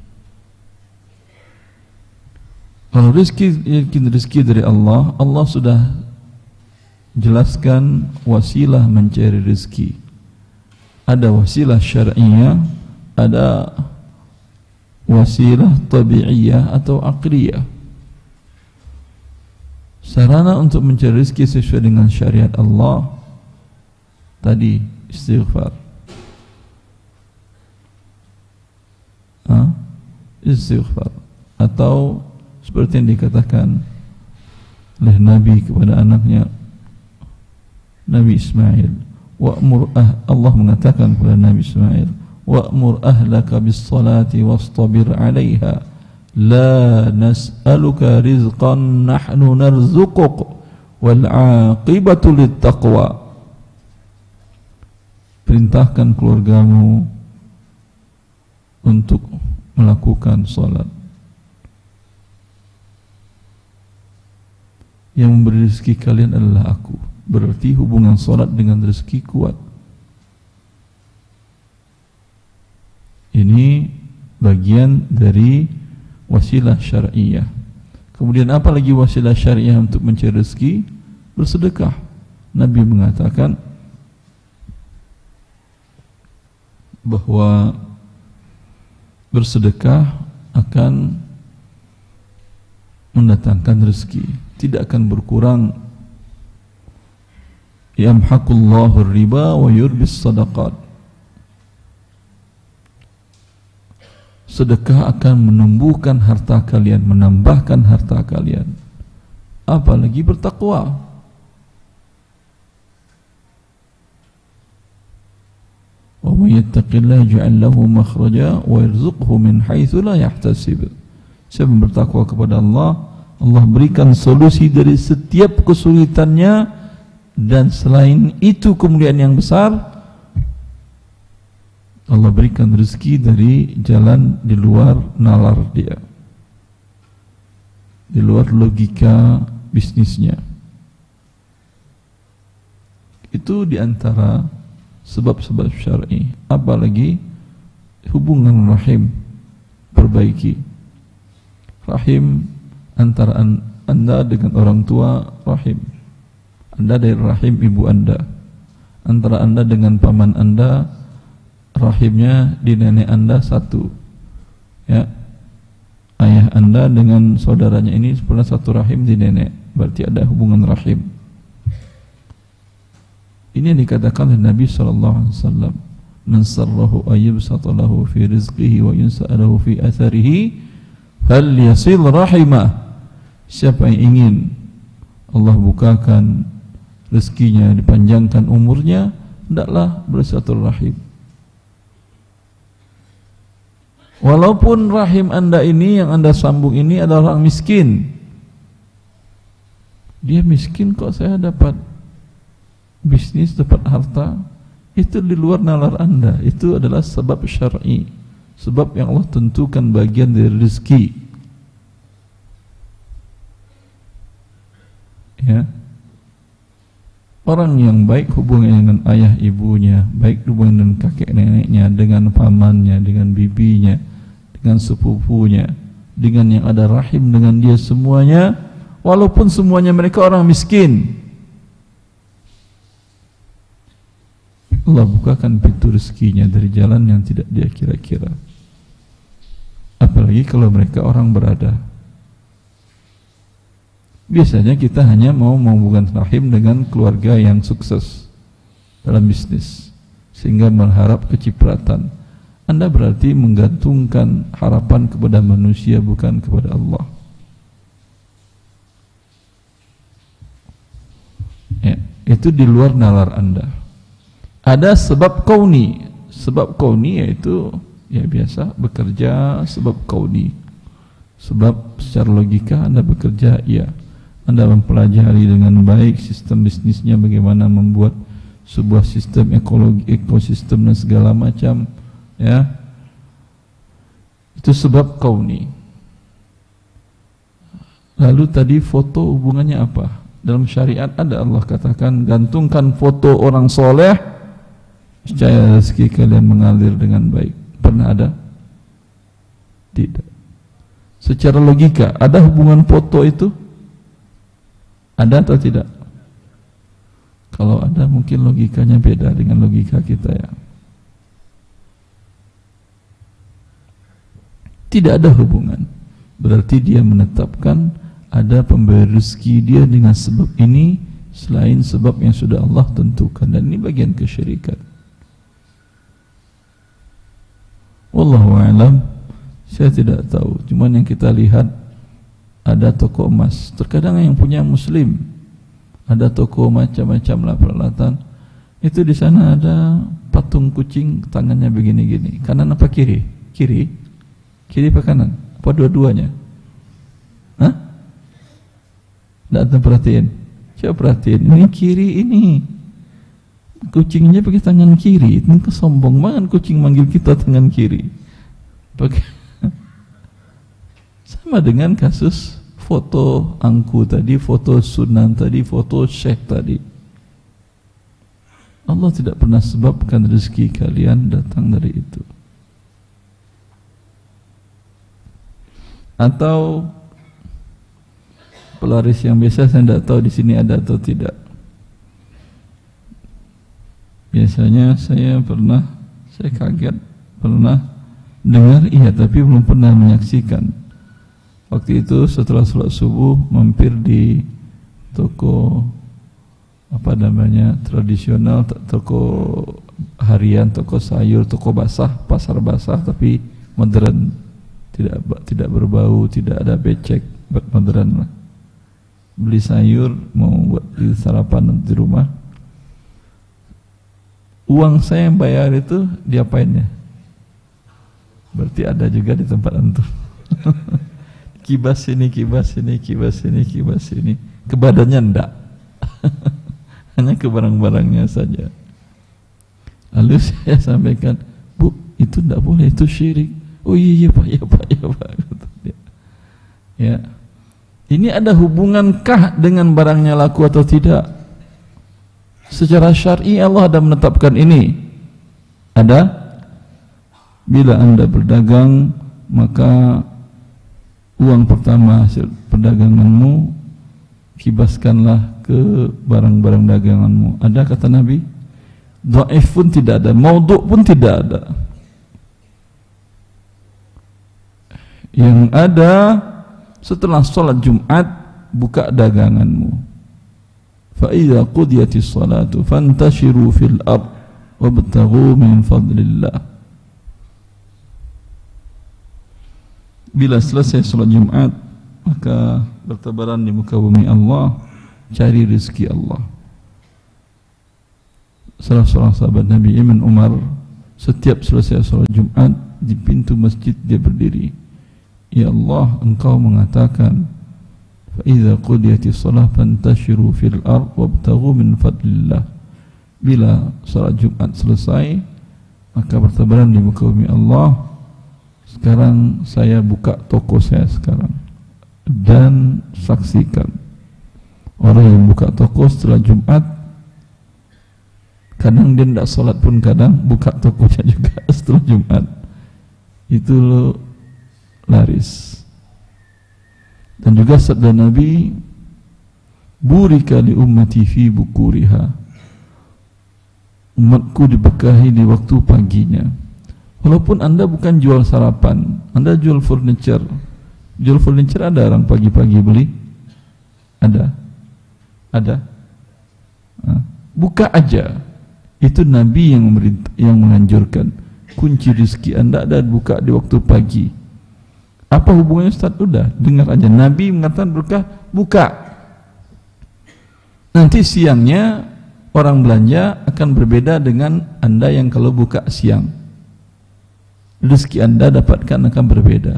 kalau rezeki yakin rezeki dari Allah, Allah sudah jelaskan wasilah mencari rezeki. Ada wasilah syar'iyah, ada wasilah tabi'iyah atau aqliyah. Sarana untuk mencari rezeki sesuai dengan syariat Allah tadi istighfar, ha? istighfar, atau seperti yang dikatakan oleh Nabi kepada anaknya Nabi Ismail, wa'mur ah Allah mengatakan kepada Nabi Ismail, wa'mur ahlaka bis salati wastabir 'alaiha la nas'aluka rizqan nahnu narzuquk wal 'aqibatu littaqwa. Perintahkan keluargamu untuk melakukan salat. Yang memberi rezeki kalian adalah aku. Berarti hubungan salat dengan rezeki kuat. Ini bagian dari wasilah syar'iyah. Kemudian apa lagi wasilah syar'iyah untuk mencari rezeki? Bersedekah. Nabi mengatakan bahwa bersedekah akan mendatangkan rezeki, tidak akan berkurang. Yamhaqullahu riba wa yurbis sadaqat. sedekah akan menumbuhkan harta kalian, menambahkan harta kalian. Apalagi bertakwa. Wa may yattaqillaha yaj'al lahu makhraja wa yarzuqhu min haitsu la yahtasib. Siapa yang bertakwa kepada Allah, Allah berikan solusi dari setiap kesulitannya, dan selain itu kemuliaan yang besar, Allah berikan rezeki dari jalan di luar nalar dia, di luar logika bisnisnya. Itu diantara sebab-sebab syar'i. Apalagi hubungan rahim, perbaiki rahim antara anda dengan orang tua, rahim anda dari rahim ibu anda, antara anda dengan paman anda, rahimnya di nenek anda satu, ya. Ayah anda dengan saudaranya ini pernah satu rahim di nenek, berarti ada hubungan rahim. Ini yang dikatakan oleh Nabi sallallahu alaihi wasallam, man sarrahu ayyubsata lahu fi rizqihi wa yunsa'alahu fi atharihi fal yasil rahimah. Siapa yang ingin Allah bukakan rezekinya, dipanjangkan umurnya, hendaklah bersilaturahim. Walaupun rahim anda ini yang anda sambung ini adalah orang miskin. Dia miskin kok saya dapat bisnis, dapat harta. Itu di luar nalar anda. Itu adalah sebab syar'i, sebab yang Allah tentukan bagian dari rezeki. Ya. Orang yang baik hubungannya dengan ayah ibunya, baik hubungan dengan kakek neneknya, dengan pamannya, dengan bibinya, dengan sepupunya, dengan yang ada rahim dengan dia semuanya, walaupun semuanya mereka orang miskin, Allah bukakan pintu rezekinya dari jalan yang tidak dia kira-kira. Apalagi kalau mereka orang berada. Biasanya kita hanya mau menghubungkan rahim dengan keluarga yang sukses dalam bisnis, sehingga mengharap kecipratan. Anda berarti menggantungkan harapan kepada manusia, bukan kepada Allah. Ya, itu di luar nalar Anda. Ada sebab kauni. Sebab kauni yaitu ya biasa bekerja, sebab kauni. Sebab secara logika Anda bekerja, iya. Anda mempelajari dengan baik sistem bisnisnya, bagaimana membuat sebuah sistem ekologi, ekosistem dan segala macam, ya. Itu sebab kauni. Lalu tadi foto hubungannya apa? Dalam syariat ada, Allah katakan gantungkan foto orang soleh, niscaya rezeki kalian mengalir dengan baik. Pernah ada? Tidak. Secara logika ada hubungan foto itu? Ada atau tidak? Kalau ada mungkin logikanya beda dengan logika kita, ya. Tidak ada hubungan. Berarti dia menetapkan ada pemberi rezeki dia dengan sebab ini selain sebab yang sudah Allah tentukan, dan ini bagian kesyirikan. Wallahu a'lam. Saya tidak tahu. Cuman yang kita lihat ada toko emas. Terkadang yang punya Muslim, ada toko macam-macam lah peralatan. Itu di sana ada patung kucing, tangannya begini-gini. Kanan apa kiri? Kiri. Kiri apa kanan? Apa dua-duanya? Hah? Tidak ada perhatiin. Coba perhatiin. Ini kiri ini. Kucingnya pakai tangan kiri. Itu kesombong banget kucing manggil kita tangan kiri. Pakai. Sama dengan kasus foto angku tadi, foto sunan tadi, foto syekh tadi. Allah tidak pernah sebabkan rezeki kalian datang dari itu. Atau pelaris yang biasa, saya tidak tahu di sini ada atau tidak. Biasanya saya pernah, saya kaget pernah dengar, iya, tapi belum pernah menyaksikan. Waktu itu setelah sholat subuh mampir di toko apa namanya tradisional, toko harian, toko sayur, toko basah, pasar basah tapi modern. tidak tidak berbau, tidak ada becek, buat modern lah. Beli sayur mau buat di sarapan di rumah, uang saya yang bayar itu diapainnya? Berarti ada juga di tempat antum. Kibas sini, kibas sini, kibas sini, kibas sini. Ke badannya enggak. Hanya ke barang-barangnya saja. Lalu saya sampaikan, Bu, itu enggak boleh, itu syirik. Oh iya, iya Pak, iya Pak, iya Pak. Ya. Ini ada hubungankah dengan barangnya laku atau tidak? Secara syar'i Allah ada menetapkan ini. Ada? Bila Anda berdagang, maka uang pertama hasil perdaganganmu kibaskanlah ke barang-barang daganganmu. Ada kata Nabi? Dhaif pun tidak ada, maudhu' pun tidak ada. Yang ada, setelah sholat Jumat, buka daganganmu. Fa idza qudiyatis salatu fantashiru fil ard wabtaghu min fadlillah. Bila selesai sholat Jumat, maka bertebaran di muka bumi Allah, cari rezeki Allah. Salah seorang sahabat Nabi Ibn Umar, setiap selesai sholat Jumat, di pintu masjid dia berdiri. Ya Allah, Engkau mengatakan, fa idza qudiyatis shalah fantashiru fil ard wabtaghu min fadlillah. Bila salat Jumat selesai, maka bertebaran di muka bumi Allah. Sekarang saya buka toko saya sekarang, dan saksikan orang yang buka toko setelah Jumat, kadang dia tidak salat pun, kadang buka tokonya juga setelah Jumat, itu lo laris. Dan juga sabda Nabi, burika li ummati fi bukuriha, umatku diberkahi di waktu paginya. Walaupun anda bukan jual sarapan, anda jual furniture, jual furniture ada orang pagi-pagi beli? Ada? Ada? Buka aja. Itu Nabi yang yang menganjurkan. Kunci rezeki anda ada buka di waktu pagi. Apa hubungannya Ustaz? Udah, dengar aja. Nabi mengatakan berkah, buka. Nanti siangnya orang belanja akan berbeda dengan anda yang kalau buka siang. Rezeki anda dapatkan akan berbeda.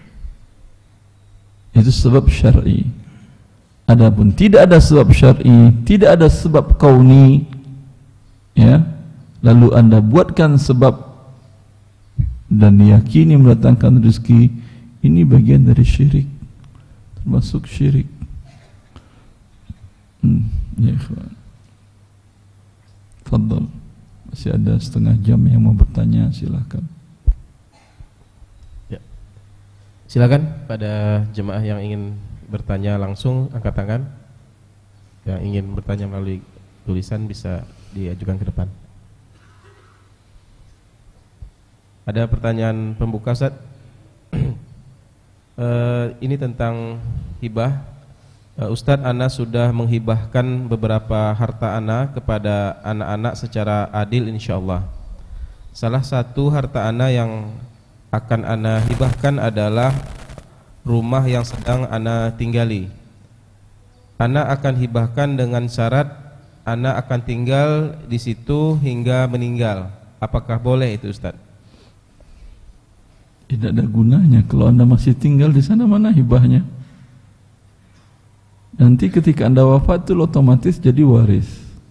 Itu sebab syar'i. Adapun tidak ada sebab syar'i, tidak ada sebab kauni, ya, lalu anda buatkan sebab dan diyakini mendatangkan rezeki, ini bagian dari syirik, termasuk syirik. Hmm, ya ikhwan. Fadhal. Masih ada setengah jam yang mau bertanya, silakan. Ya. Silakan pada jemaah yang ingin bertanya langsung angkat tangan. Yang ingin bertanya melalui tulisan bisa diajukan ke depan. Ada pertanyaan pembuka, Ustaz? Uh, ini tentang hibah. uh, Ustadz, ana sudah menghibahkan beberapa harta ana kepada anak-anak secara adil insyaallah. Salah satu harta ana yang akan ana hibahkan adalah rumah yang sedang ana tinggali. Ana akan hibahkan dengan syarat ana akan tinggal di situ hingga meninggal. Apakah boleh itu, Ustadz? Tidak ada gunanya kalau anda masih tinggal di sana, mana hibahnya? Nanti ketika anda wafat itu otomatis jadi waris.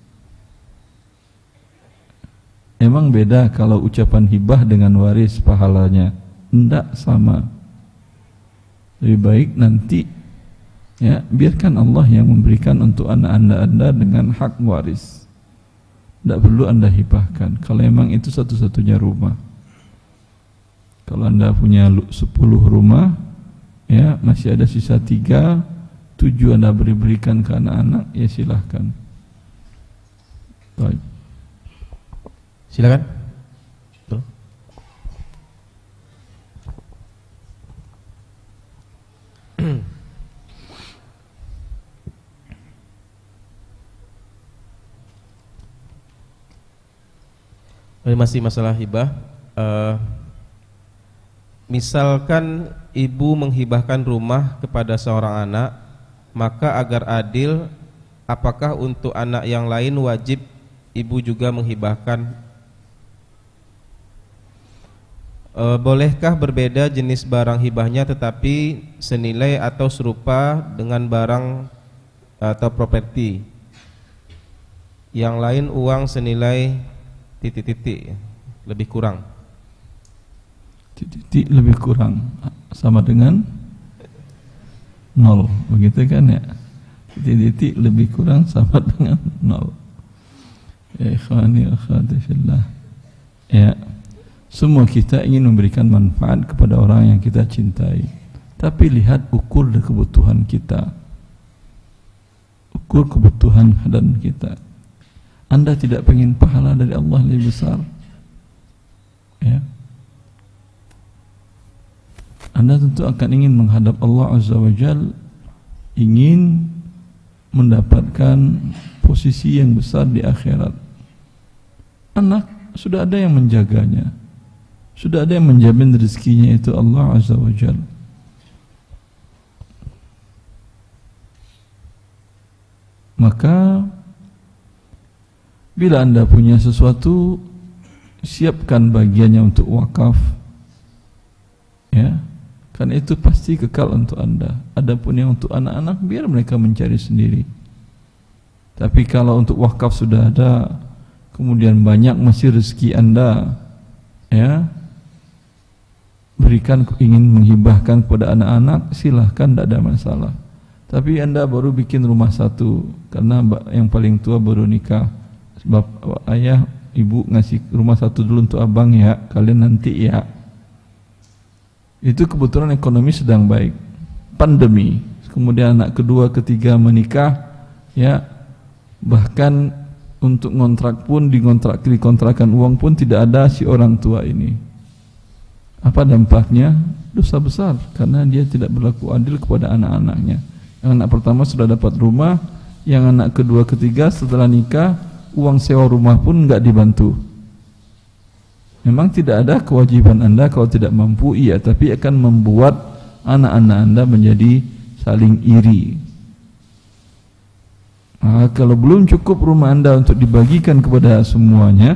Emang beda kalau ucapan hibah dengan waris pahalanya? Tidak sama. Lebih baik nanti, ya, biarkan Allah yang memberikan untuk anak anda anda dengan hak waris. Tidak perlu anda hibahkan kalau emang itu satu-satunya rumah. Kalau anda punya sepuluh rumah, ya, masih ada sisa tiga, tujuh anda beri berikan ke anak-anak, ya silahkan. Baik. Silakan. Tuh. Masih masalah hibah. Uh, misalkan ibu menghibahkan rumah kepada seorang anak, maka agar adil, apakah untuk anak yang lain wajib ibu juga menghibahkan? E, bolehkah berbeda jenis barang hibahnya tetapi senilai atau serupa dengan barang atau properti? Yang lain uang senilai titik-titik lebih kurang. Titik-titik lebih kurang sama dengan nol, begitu kan ya? Titik-titik lebih kurang sama dengan nol. Ya ikhwani akhwati fillah. Ya, semua kita ingin memberikan manfaat kepada orang yang kita cintai. Tapi lihat ukur dan kebutuhan kita. Ukur kebutuhan dan kita. Anda tidak ingin pahala dari Allah lebih besar? Ya. Anda tentu akan ingin menghadap Allah Azza wa Jalla, ingin mendapatkan posisi yang besar di akhirat. Anak sudah ada yang menjaganya, sudah ada yang menjamin rezekinya, itu Allah Azza wa Jalla. Maka bila Anda punya sesuatu, siapkan bagiannya untuk wakaf, ya, karena itu pasti kekal untuk Anda. Adapun yang untuk anak-anak, biar mereka mencari sendiri. Tapi kalau untuk wakaf sudah ada, kemudian banyak masih rezeki Anda, ya, berikan, ingin menghibahkan kepada anak-anak, silahkan, tidak ada masalah. Tapi Anda baru bikin rumah satu, karena yang paling tua baru nikah, sebab ayah ibu ngasih rumah satu dulu untuk abang ya, kalian nanti ya. Itu kebetulan ekonomi sedang baik, pandemi, kemudian anak kedua ketiga menikah, ya, bahkan untuk ngontrak pun dikontrak, dikontrakan uang pun tidak ada si orang tua ini. Apa dampaknya? Dosa besar, karena dia tidak berlaku adil kepada anak-anaknya. Yang anak pertama sudah dapat rumah, yang anak kedua ketiga setelah nikah, uang sewa rumah pun enggak dibantu. Memang tidak ada kewajiban Anda kalau tidak mampu, iya, tapi akan membuat anak-anak Anda menjadi saling iri. Nah, kalau belum cukup rumah Anda untuk dibagikan kepada semuanya,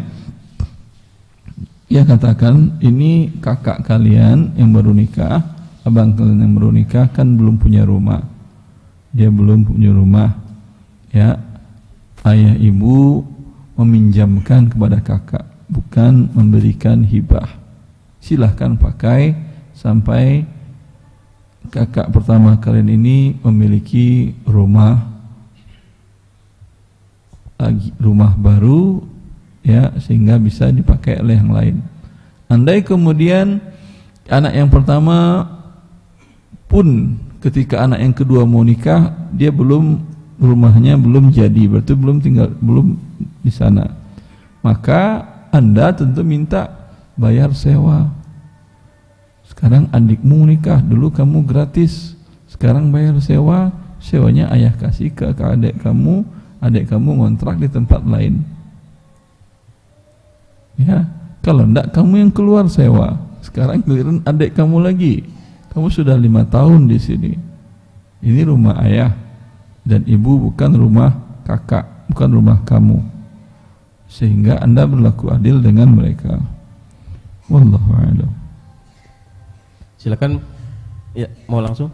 ya katakan, ini kakak kalian yang baru nikah, abang kalian yang baru nikah kan belum punya rumah. Dia belum punya rumah, ya, ayah ibu meminjamkan kepada kakak, bukan memberikan hibah. Silahkan pakai sampai kakak pertama kalian ini memiliki rumah, lagi rumah baru, ya, sehingga bisa dipakai oleh yang lain. Andai kemudian anak yang pertama pun ketika anak yang kedua mau nikah, dia belum, rumahnya belum jadi, berarti belum tinggal, belum di sana, maka Anda tentu minta bayar sewa. Sekarang adikmu nikah, dulu kamu gratis, sekarang bayar sewa, sewanya ayah kasih ke, ke adik kamu, adik kamu ngontrak di tempat lain. Ya, kalau enggak kamu yang keluar sewa. Sekarang giliran adik kamu lagi. Kamu sudah lima tahun di sini. Ini rumah ayah dan ibu, bukan rumah kakak, bukan rumah kamu. Sehingga Anda berlaku adil dengan mereka. Wallahu a'lam. Silakan, ya, mau langsung.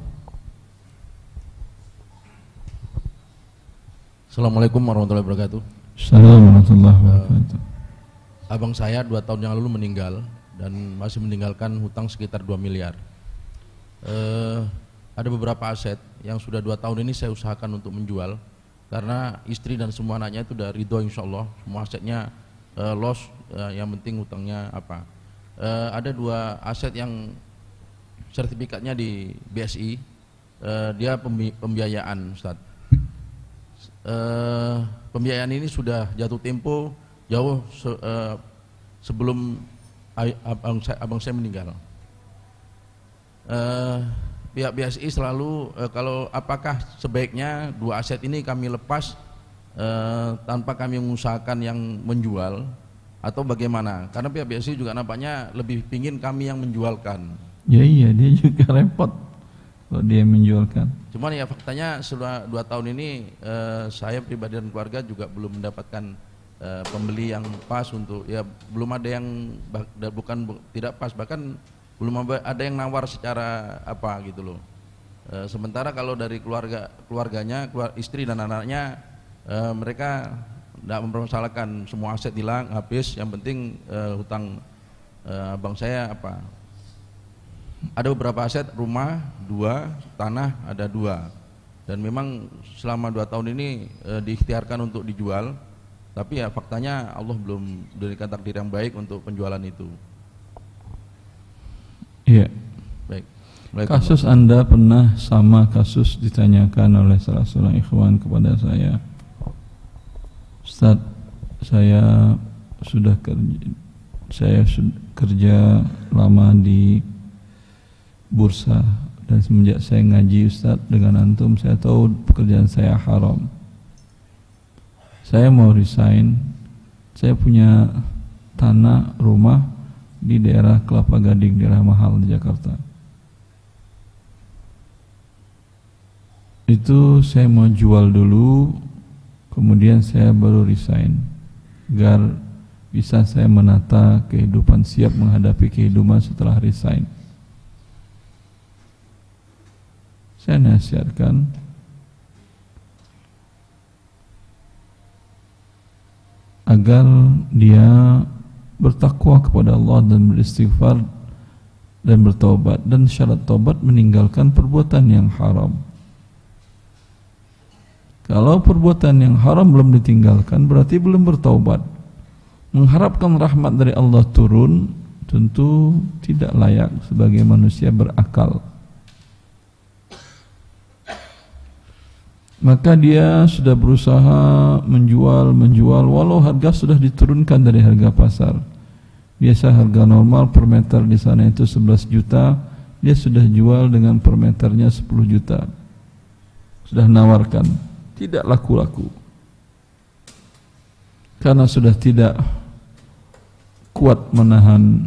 Assalamualaikum warahmatullahi wabarakatuh. Assalamualaikum warahmatullahi wabarakatuh. Uh, abang saya dua tahun yang lalu meninggal dan masih meninggalkan hutang sekitar dua miliar. Uh, ada beberapa aset yang sudah dua tahun ini saya usahakan untuk menjual, karena istri dan semua anaknya itu udah ridho, insya Allah semua asetnya uh, loss, uh, yang penting hutangnya apa. Uh, ada dua aset yang sertifikatnya di B S I, uh, dia pembi pembiayaan, Ustaz. Uh, pembiayaan ini sudah jatuh tempo jauh se uh, sebelum abang saya, abang saya meninggal. Uh, pihak B S I selalu uh, kalau apakah sebaiknya dua aset ini kami lepas uh, tanpa kami mengusahakan yang menjual atau bagaimana, karena pihak B S I juga nampaknya lebih pingin kami yang menjualkan. Ya iya, dia juga repot kalau dia menjualkan. Cuman ya faktanya setelah dua tahun ini eh, saya pribadi dan keluarga juga belum mendapatkan eh, pembeli yang pas untuk, ya belum ada yang bukan bu, tidak pas, bahkan belum ada yang nawar secara apa gitu loh. E, sementara kalau dari keluarga keluarganya, keluar, istri dan anaknya, e, mereka tidak mempermasalahkan, semua aset hilang habis, yang penting e, hutang e, abang saya apa? Ada beberapa aset, rumah dua, tanah ada dua, dan memang selama dua tahun ini e, diikhtiarkan untuk dijual, tapi ya faktanya Allah belum berikan takdir yang baik untuk penjualan itu. Iya. Baik. Kasus Anda pernah sama kasus ditanyakan oleh salah seorang ikhwan kepada saya. Ustaz, saya sudah kerja, saya sudah kerja lama di bursa, dan semenjak saya ngaji Ustaz dengan antum, saya tahu pekerjaan saya haram. Saya mau resign. Saya punya tanah, rumah di daerah Kelapa Gading, daerah mahal di Jakarta. Itu saya mau jual dulu, kemudian saya baru resign, agar bisa saya menata kehidupan, siap menghadapi kehidupan setelah resign. Saya nasihatkan agar dia bertakwa kepada Allah dan beristighfar dan bertaubat, dan syarat taubat meninggalkan perbuatan yang haram. Kalau perbuatan yang haram belum ditinggalkan, berarti belum bertaubat. Mengharapkan rahmat dari Allah turun tentu tidak layak sebagai manusia berakal. Maka dia sudah berusaha menjual, menjual walau harga sudah diturunkan dari harga pasar. Biasa harga normal per meter di sana itu sebelas juta, dia sudah jual dengan per meternya sepuluh juta. Sudah nawarkan, tidak laku-laku. Karena sudah tidak kuat menahan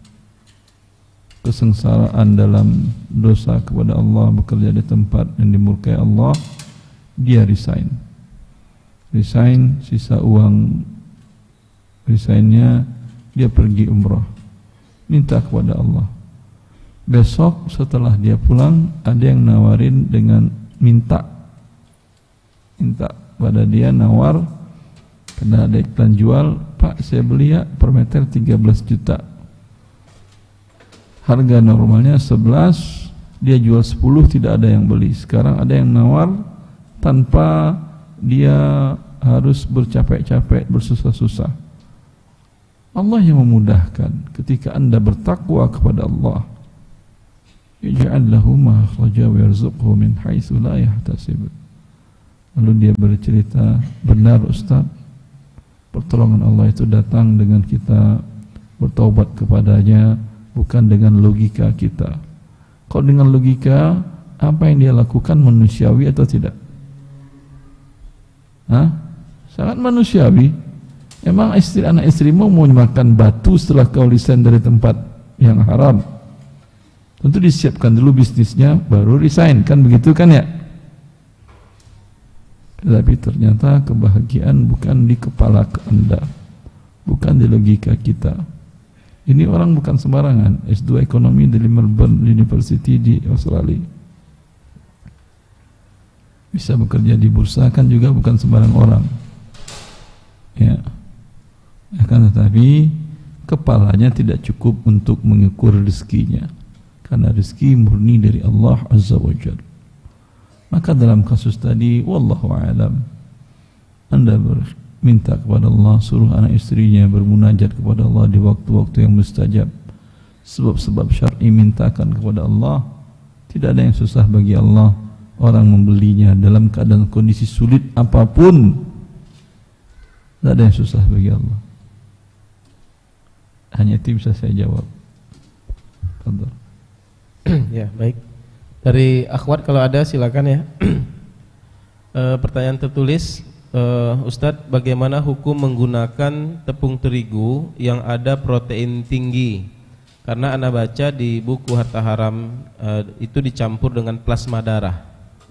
kesengsaraan dalam dosa kepada Allah, bekerja di tempat yang dimurkai Allah, dia resign. Resign, sisa uang resignnya dia pergi umrah, minta kepada Allah. Besok setelah dia pulang, ada yang nawarin dengan minta minta pada dia, nawar, karena ada iklan jual, Pak saya beli ya per meter tiga belas juta, harga normalnya sebelas, dia jual sepuluh, tidak ada yang beli. Sekarang ada yang nawar tanpa dia harus bercapek-capek, bersusah-susah. Allah yang memudahkan. Ketika Anda bertakwa kepada Allah, yaj'al lahu makhraja wa yarzuqhu min haitsu la yahtasib. Lalu dia bercerita, benar Ustaz, pertolongan Allah itu datang dengan kita bertaubat kepadanya, bukan dengan logika kita. Kalau dengan logika, apa yang dia lakukan manusiawi atau tidak? Hah? Sangat manusiawi. Emang istri anak istrimu mau makan batu setelah kau resign dari tempat yang haram? Tentu disiapkan dulu bisnisnya, baru resign, kan begitu kan ya? Tetapi ternyata kebahagiaan bukan di kepala Anda, bukan di logika kita. Ini orang bukan sembarangan, S dua ekonomi dari Melbourne University di Australia. Bisa bekerja di bursa kan juga bukan sembarang orang. Ya. Akan tetapi kepalanya tidak cukup untuk mengukur rezekinya, karena rezeki murni dari Allah Azza wa Jalla. Maka dalam kasus tadi, wallahu a'lam, Anda berminta kepada Allah, suruh anak istrinya bermunajat kepada Allah di waktu-waktu yang mustajab. Sebab-sebab syar'i mintakan kepada Allah. Tidak ada yang susah bagi Allah. Orang membelinya dalam keadaan kondisi sulit apapun, tidak ada yang susah bagi Allah. Hanya itu bisa saya jawab. Tafadhol. Ya, baik. Dari akhwat kalau ada silakan ya. E, pertanyaan tertulis, e, Ustadz, bagaimana hukum menggunakan tepung terigu yang ada protein tinggi Karena Anda baca di buku Harta Haram uh, itu dicampur dengan plasma darah.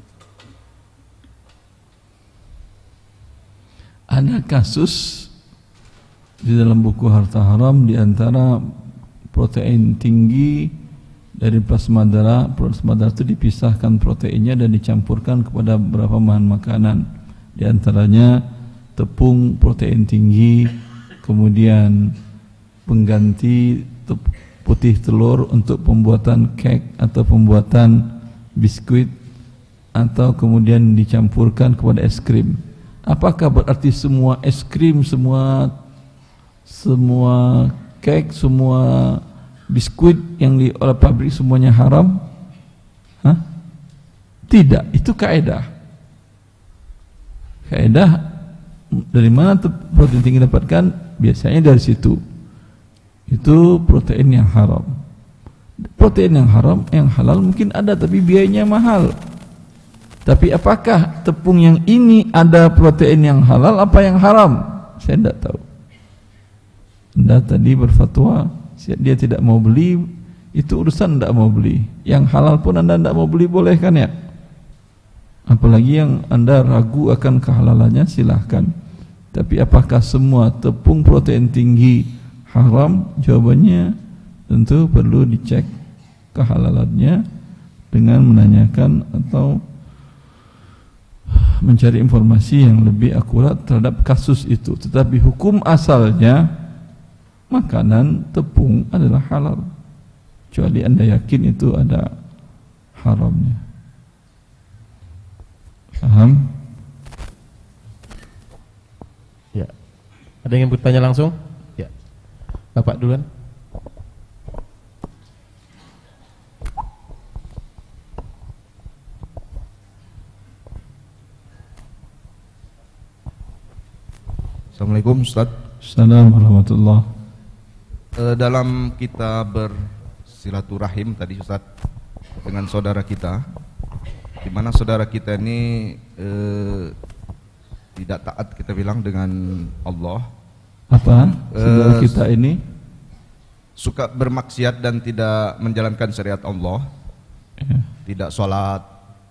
Ada kasus di dalam buku Harta Haram di antara protein tinggi dari plasma darah. Plasma darah itu dipisahkan proteinnya dan dicampurkan kepada beberapa bahan makanan. Di antaranya tepung protein tinggi, kemudian pengganti tepung putih telur untuk pembuatan cake atau pembuatan biskuit, atau kemudian dicampurkan kepada es krim. Apakah berarti semua es krim, semua semua cake, semua biskuit yang di oleh pabrik semuanya haram? Hah? Tidak, itu kaidah. Kaidah dari mana protein tinggi dapatkan? Biasanya dari situ. Itu protein yang haram. Protein yang haram, yang halal mungkin ada tapi biayanya mahal. Tapi apakah tepung yang ini ada protein yang halal apa yang haram? Saya tidak tahu. Anda tadi berfatwa dia tidak mau beli, itu urusan tidak mau beli. Yang halal pun Anda tidak mau beli, boleh kan ya? Apalagi yang Anda ragu akan kehalalannya, silahkan. Tapi apakah semua tepung protein tinggi haram? Jawabannya tentu perlu dicek kehalalannya dengan menanyakan atau mencari informasi yang lebih akurat terhadap kasus itu. Tetapi hukum asalnya makanan tepung adalah halal, kecuali Anda yakin itu ada haramnya. Paham? Ya. Ada yang bertanya langsung? Bapak duluan. Assalamualaikum Ustaz. Assalamualaikum warahmatullahi. E, dalam kita bersilaturahim tadi Ustaz dengan saudara kita, di mana saudara kita ini e, tidak taat, kita bilang, dengan Allah. Apa? Saudara Uh, kita ini suka bermaksiat dan tidak menjalankan syariat Allah, ya. Tidak sholat.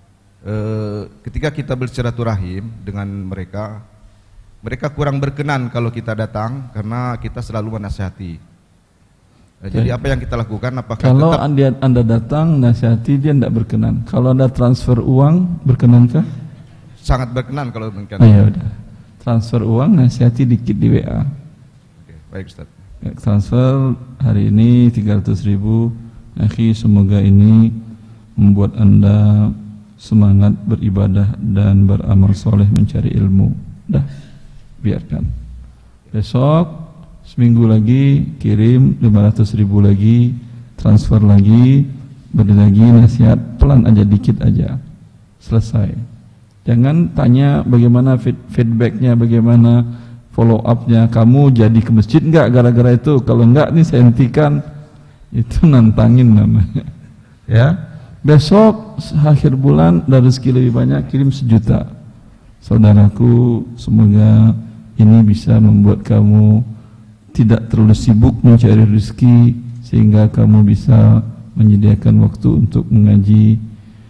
Uh, ketika kita bersilaturahim dengan mereka, mereka kurang berkenan kalau kita datang karena kita selalu menasihati. Uh, jadi apa yang kita lakukan? Apakah kalau tetap anda, anda datang nasihati dia tidak berkenan? Kalau Anda transfer uang, berkenankah? sangat berkenan kalau berkenan? Oh, ya udah. Transfer uang, nasihati dikit di W A. Baik Ustaz. Transfer hari ini tiga ratus ribu. Akhi, semoga ini membuat Anda semangat beribadah dan beramal soleh mencari ilmu. Dah, biarkan. Besok seminggu lagi kirim lima ratus ribu lagi, transfer lagi, beri lagi nasihat, pelan aja, dikit aja. Selesai. Jangan tanya bagaimana feedbacknya, bagaimana follow up-nya, kamu jadi ke masjid enggak gara-gara itu? Kalau enggak nih saya hentikan. Itu nantangin namanya. Ya. Besok akhir bulan ada rezeki lebih banyak, kirim sejuta. Saudaraku, semoga ini bisa membuat kamu tidak terlalu sibuk mencari rezeki sehingga kamu bisa menyediakan waktu untuk mengaji,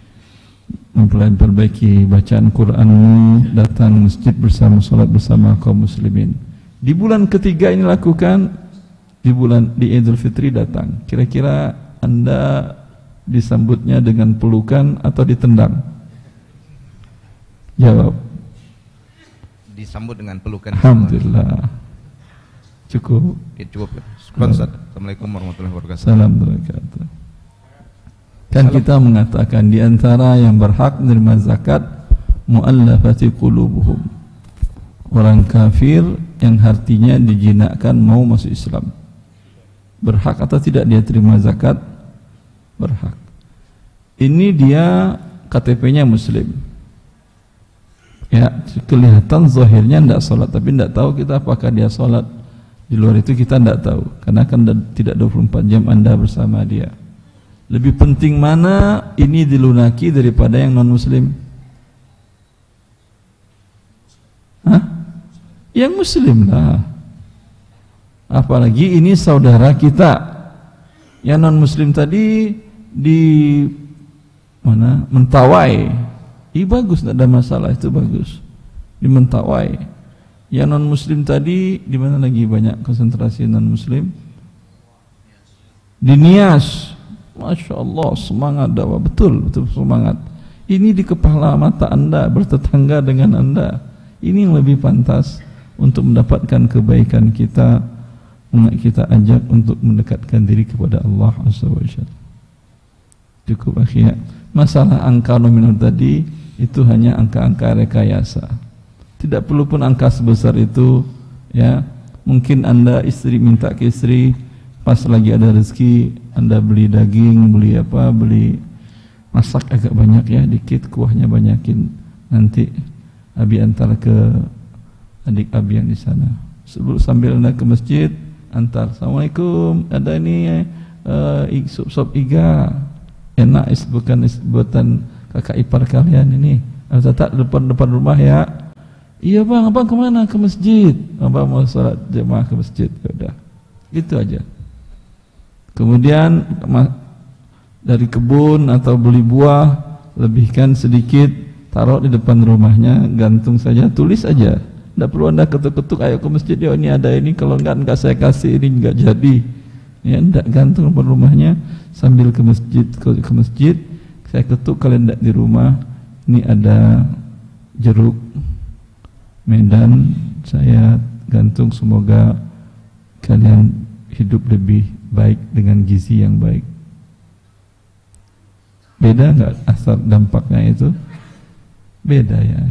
memperbaiki bacaan Qur'anmu, datang masjid bersama, sholat bersama kaum muslimin. Di bulan ketiga ini lakukan, di bulan di Idul Fitri datang. Kira-kira Anda disambutnya dengan pelukan atau ditendang? Jawab. Disambut dengan pelukan. Alhamdulillah. Cukup. Ya, cukup. Assalamualaikum warahmatullahi wabarakatuh. Assalamualaikum. Kan kita mengatakan di antara yang berhak menerima zakat mu'allafati qulubuhum, orang kafir yang hatinya dijinakkan mau masuk Islam. Berhak atau tidak dia terima zakat? Berhak. Ini dia K T P-nya muslim. Ya, kelihatan zahirnya tidak sholat, tapi tidak tahu kita apakah dia sholat. Di luar itu kita tidak tahu, karena kan tidak dua puluh empat jam Anda bersama dia. Lebih penting mana ini dilunaki daripada yang non muslim? Hah? Yang muslim lah. Apalagi ini saudara kita. Yang non muslim tadi di mana? Mentawai. Ih bagus, tidak ada masalah, itu bagus. Di Mentawai. Yang non muslim tadi di mana lagi banyak konsentrasi non muslim? Di Nias. Masya Allah, semangat dakwah, betul, betul semangat. Ini di kepala mata Anda, bertetangga dengan Anda. Ini yang lebih pantas untuk mendapatkan kebaikan kita, kita ajak untuk mendekatkan diri kepada Allah Azza wa Jalla. Cukup akhirnya. Masalah angka nominal tadi itu hanya angka-angka rekayasa. Tidak perlu pun angka sebesar itu, ya. Mungkin Anda istri minta ke istri, pas lagi ada rezeki Anda beli daging, beli apa, beli masak agak banyak ya, dikit kuahnya banyakin. Nanti Abi antar ke adik Abi yang di sana. Sebelum sambil Anda ke masjid, antar. Assalamualaikum, ada ini uh, sop-sop iga. Enak, bukan buatan kakak ipar kalian ini. Anda tak depan-depan rumah ya. Iya bang, abang kemana? Ke masjid. Abang mau sholat jemaah ke masjid. Udah, itu aja. Kemudian dari kebun atau beli buah, lebihkan sedikit, taruh di depan rumahnya, gantung saja, tulis aja. Tidak perlu Anda ketuk-ketuk, ayo ke masjid, yo ini ada ini, kalau enggak enggak saya kasih, ini enggak jadi. Ya, enggak, gantung depan rumahnya sambil ke masjid, ke, ke masjid, saya ketuk, kalian enggak di rumah, ini ada jeruk Medan, saya gantung, semoga kalian hidup lebih baik dengan gizi yang baik. Beda enggak asal dampaknya itu? Beda ya.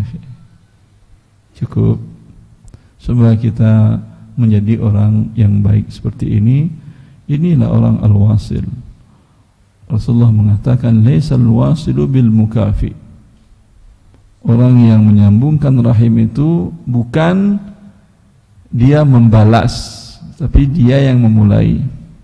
Cukup. Semoga kita menjadi orang yang baik seperti ini. Inilah orang al-wasil. Rasulullah mengatakan laisal wasilu bil mukafi. Orang yang menyambungkan rahim itu bukan dia membalas, tapi dia yang memulai.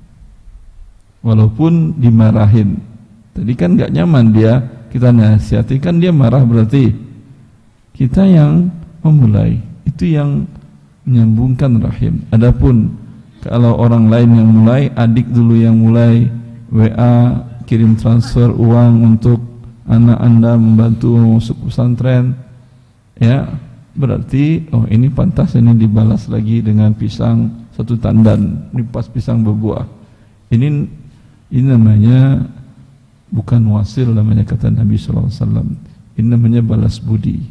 Walaupun dimarahin. Tadi kan gak nyaman dia, kita nasihati, kan dia marah, berarti kita yang memulai. Itu yang menyambungkan rahim. Adapun kalau orang lain yang mulai, adik dulu yang mulai, W A, kirim transfer uang untuk anak Anda membantu masuk pesantren, ya, berarti oh ini pantas, ini dibalas lagi dengan pisang satu tandan, ini pas pisang berbuah. Ini ini namanya bukan wasil, namanya kata Nabi sallallahu alaihi wasallam. Ini namanya balas budi.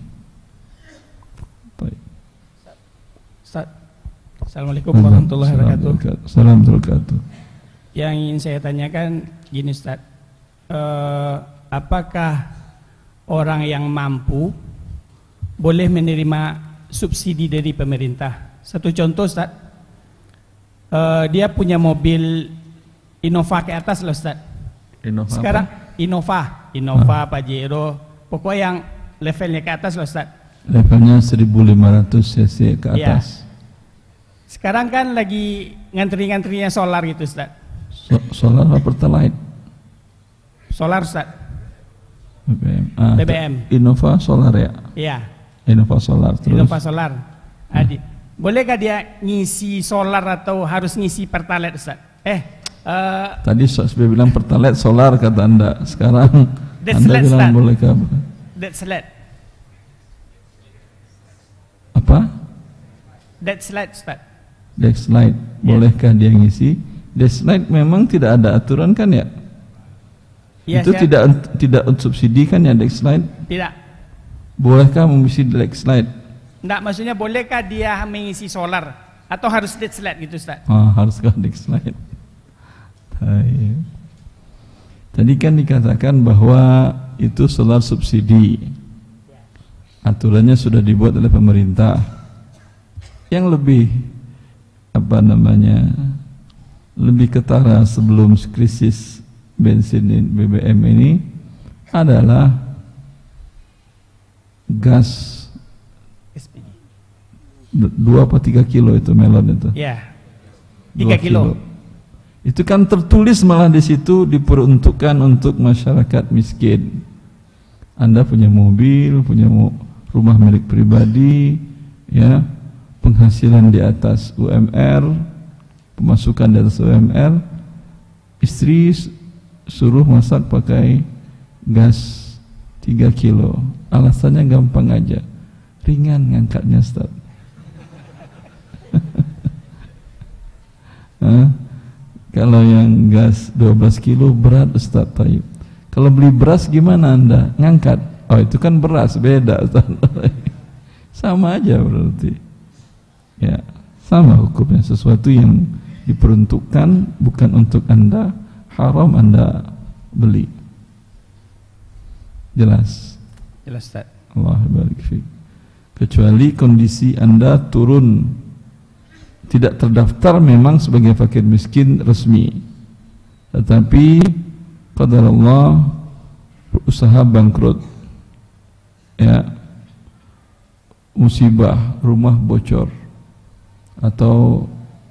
Baik. Assalamualaikum warahmatullahi wabarakatuh. Assalamualaikum warahmatullahi wabarakatuh. Yang ingin saya tanyakan gini Ustaz, uh, apakah orang yang mampu boleh menerima subsidi dari pemerintah? Satu contoh Ustaz, uh, dia punya mobil Innova ke atas loh Ustaz. Innova sekarang apa? Innova, Innova, ah. Pajero, pokoknya yang levelnya ke atas loh Ustaz. Levelnya seribu lima ratus cc ke atas. Ya. Sekarang kan lagi ngantri-ngantrinya solar gitu Ustaz. So, solar apa Pertalite? Solar Ustaz. B B M. Ah, B B M. Innova solar ya? Iya. Innova solar terus. Innova solar. Adi, hmm. bolehkah dia ngisi solar atau harus ngisi Pertalite Ustaz? Eh, uh, tadi saya bilang Pertalite solar kata Anda. Sekarang Anda bilang Ustaz. Bolehkah? That's let. Apa? That's let Ustaz. Dexlite, bolehkah dia ngisi? Dexlite memang tidak ada aturan kan ya? Ya, itu saya... tidak tidak subsidi kan ya Dexlite? Tidak. Bolehkah mengisi Dexlite? Enggak, maksudnya bolehkah dia mengisi solar atau harus Dexlite gitu Ustaz? Oh, haruskah Dexlite? Tadi kan dikatakan bahwa itu solar subsidi. Aturannya sudah dibuat oleh pemerintah. Yang lebih apa namanya lebih ketara sebelum krisis bensin B B M ini adalah gas S P G. Dua atau tiga kilo itu melon itu? Ya, tiga kilo. Itu kan tertulis malah di situ diperuntukkan untuk masyarakat miskin. Anda punya mobil, punya rumah milik pribadi, ya, penghasilan di atas U M R, pemasukan di atas U M R, istri suruh masak pakai gas tiga kilo. Alasannya gampang aja, ringan ngangkatnya Ustaz. Kalau yang gas dua belas kilo berat Ustaz. Taib. Kalau beli beras gimana Anda ngangkat? Oh itu kan beras, beda Ustaz. Sama aja berarti. Ya, sama hukumnya. Sesuatu yang diperuntukkan bukan untuk Anda, haram Anda beli. Jelas? Jelas Ustaz. Allah barik fiik. Kecuali kondisi Anda turun, tidak terdaftar memang sebagai fakir miskin resmi, tetapi qadarullah usaha bangkrut, ya, musibah, rumah bocor, atau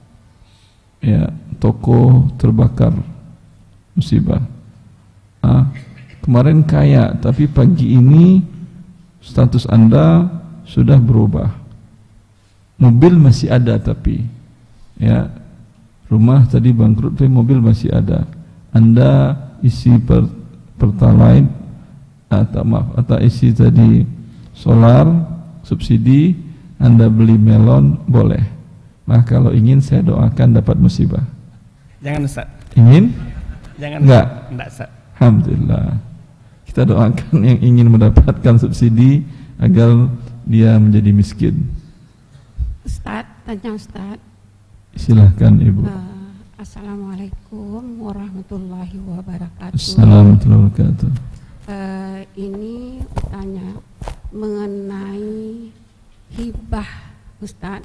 ya toko terbakar, musibah. Ah, kemarin kaya tapi pagi ini status Anda sudah berubah. Mobil masih ada tapi ya, rumah tadi bangkrut tapi mobil masih ada. Anda isi per, pertalite atau maaf atau isi tadi solar subsidi, Anda beli melon boleh. Nah kalau ingin saya doakan dapat musibah. Jangan Ustaz. Ingin? Jangan. Enggak. Enggak Ustaz. Alhamdulillah. Kita doakan yang ingin mendapatkan subsidi agar dia menjadi miskin. Ustaz, tanya Ustaz. Silahkan Ibu. Uh, Assalamualaikum warahmatullahi wabarakatuh. Assalamualaikum warahmatullahi wabarakatuh. Uh, ini tanya mengenai hibah Ustaz.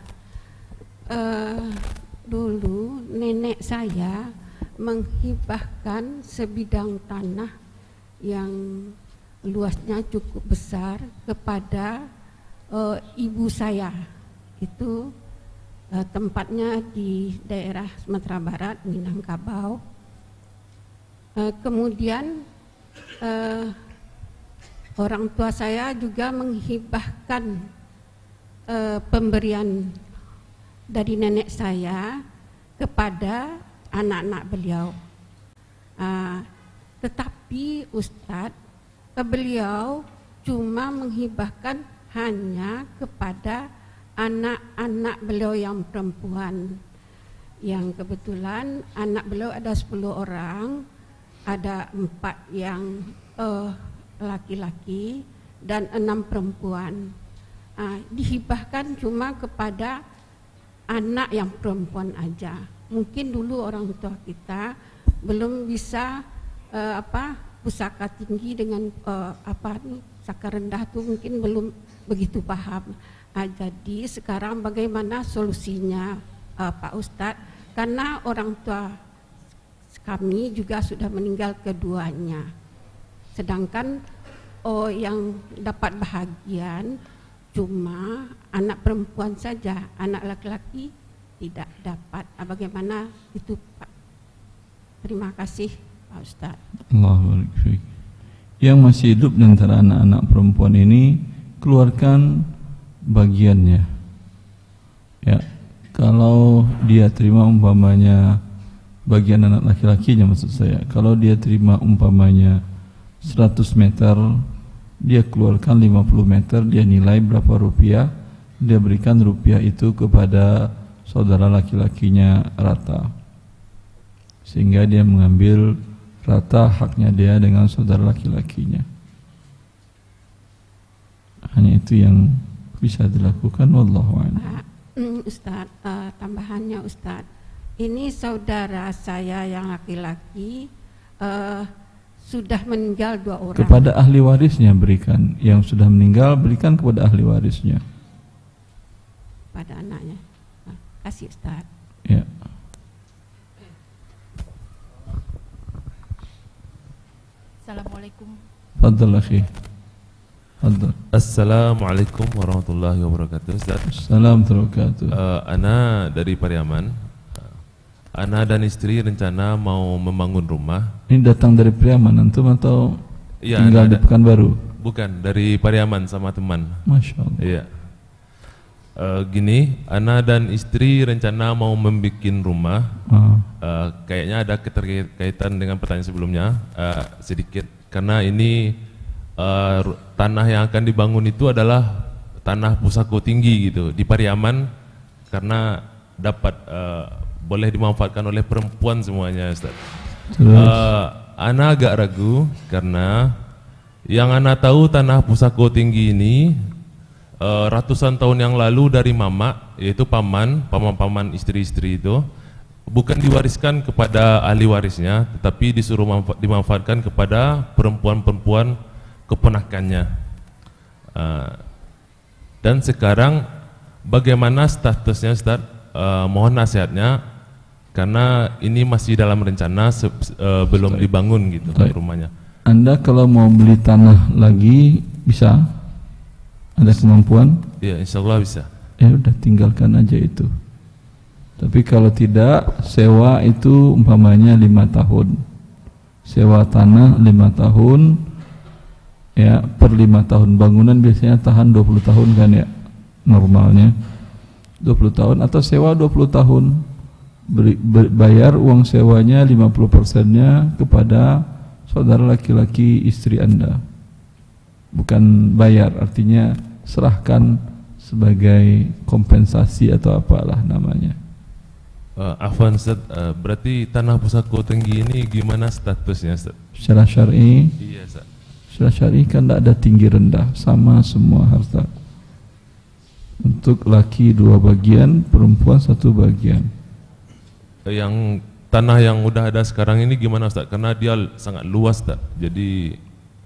Uh, dulu nenek saya menghibahkan sebidang tanah yang luasnya cukup besar kepada uh, ibu saya. Itu uh, tempatnya di daerah Sumatera Barat, Minangkabau. Uh, kemudian uh, orang tua saya juga menghibahkan uh, pemberian dari nenek saya kepada anak-anak beliau. Uh, tetapi Ustadz, beliau cuma menghibahkan hanya kepada anak-anak beliau yang perempuan, yang kebetulan anak beliau ada sepuluh orang, ada empat yang uh, laki-laki dan enam perempuan. Uh, dihibahkan cuma kepada anak yang perempuan aja. Mungkin dulu orang tua kita belum bisa uh, apa pusaka tinggi dengan uh, apa nih pusaka rendah tuh mungkin belum begitu paham. Nah, jadi sekarang bagaimana solusinya uh, Pak Ustadz? Karena orang tua kami juga sudah meninggal keduanya. Sedangkan oh yang dapat bahagian cuma anak perempuan saja, anak laki-laki tidak dapat. Nah, bagaimana itu Pak? Terima kasih Pak Ustadz. Allah barik. Yang masih hidup di antara anak-anak perempuan ini keluarkan bagiannya. Ya, kalau dia terima umpamanya bagian anak laki-lakinya maksud saya, kalau dia terima umpamanya seratus meter, dia keluarkan lima puluh meter, dia nilai berapa rupiah, dia berikan rupiah itu kepada saudara laki-lakinya rata, sehingga dia mengambil rata haknya dia dengan saudara laki-lakinya. Hanya itu yang bisa dilakukan, wallahu a'lam. Pak Ustaz, uh, tambahannya Ustaz, ini saudara saya yang laki-laki uh, sudah meninggal dua orang. Kepada ahli warisnya berikan, yang sudah meninggal berikan kepada ahli warisnya. Pada anaknya. Nah, kasih Ustaz. Ya. Assalamualaikum. Fadhal akhi. Fadhal. Assalamualaikum warahmatullahi wabarakatuh. Ustaz. Assalamualaikum warahmatullahi wabarakatuh. Uh, Ana dari Pariaman. Uh, Ana dan istri rencana mau membangun rumah. Ini datang dari Pariaman antum atau ya, tinggal ada, di Pekanbaru? Bukan, dari Pariaman sama teman. Masya Allah. Iya. Uh, gini, ana dan istri rencana mau membuat rumah. Ah. Uh, kayaknya ada keterkaitan dengan pertanyaan sebelumnya uh, sedikit, karena ini uh, tanah yang akan dibangun itu adalah tanah pusako tinggi gitu di Pariaman, karena dapat uh, boleh dimanfaatkan oleh perempuan semuanya, Ustaz. Uh, ana agak ragu karena yang ana tahu tanah pusako tinggi ini Uh, ratusan tahun yang lalu dari mama, yaitu paman, paman-paman istri-istri itu bukan diwariskan kepada ahli warisnya, tetapi disuruh dimanfaatkan kepada perempuan-perempuan keponakannya. Uh, dan sekarang bagaimana statusnya, Ustaz? Uh, mohon nasihatnya, karena ini masih dalam rencana se uh, belum dibangun gitu rumahnya. Anda kalau mau beli tanah lagi bisa? Ada kemampuan? Ya, insya Allah bisa. Ya udah, tinggalkan aja itu. Tapi kalau tidak, sewa itu umpamanya lima tahun. Sewa tanah lima tahun, ya per lima tahun. Bangunan biasanya tahan dua puluh tahun kan ya, normalnya dua puluh tahun, atau sewa dua puluh tahun. Beri, ber, bayar uang sewanya lima puluh persennya kepada saudara laki-laki istri Anda. Bukan bayar, artinya serahkan sebagai kompensasi atau apalah namanya. Uh, Afwan Ustaz, uh, berarti tanah pusako tinggi ini gimana statusnya, Ustaz? Secara syar'i? Iya, Ustaz. Secara syar'i kan tidak ada tinggi rendah, sama semua harta. Untuk laki dua bagian, perempuan satu bagian. Uh, yang tanah yang udah ada sekarang ini gimana, Ustaz? Karena dia sangat luas, Ustaz. Jadi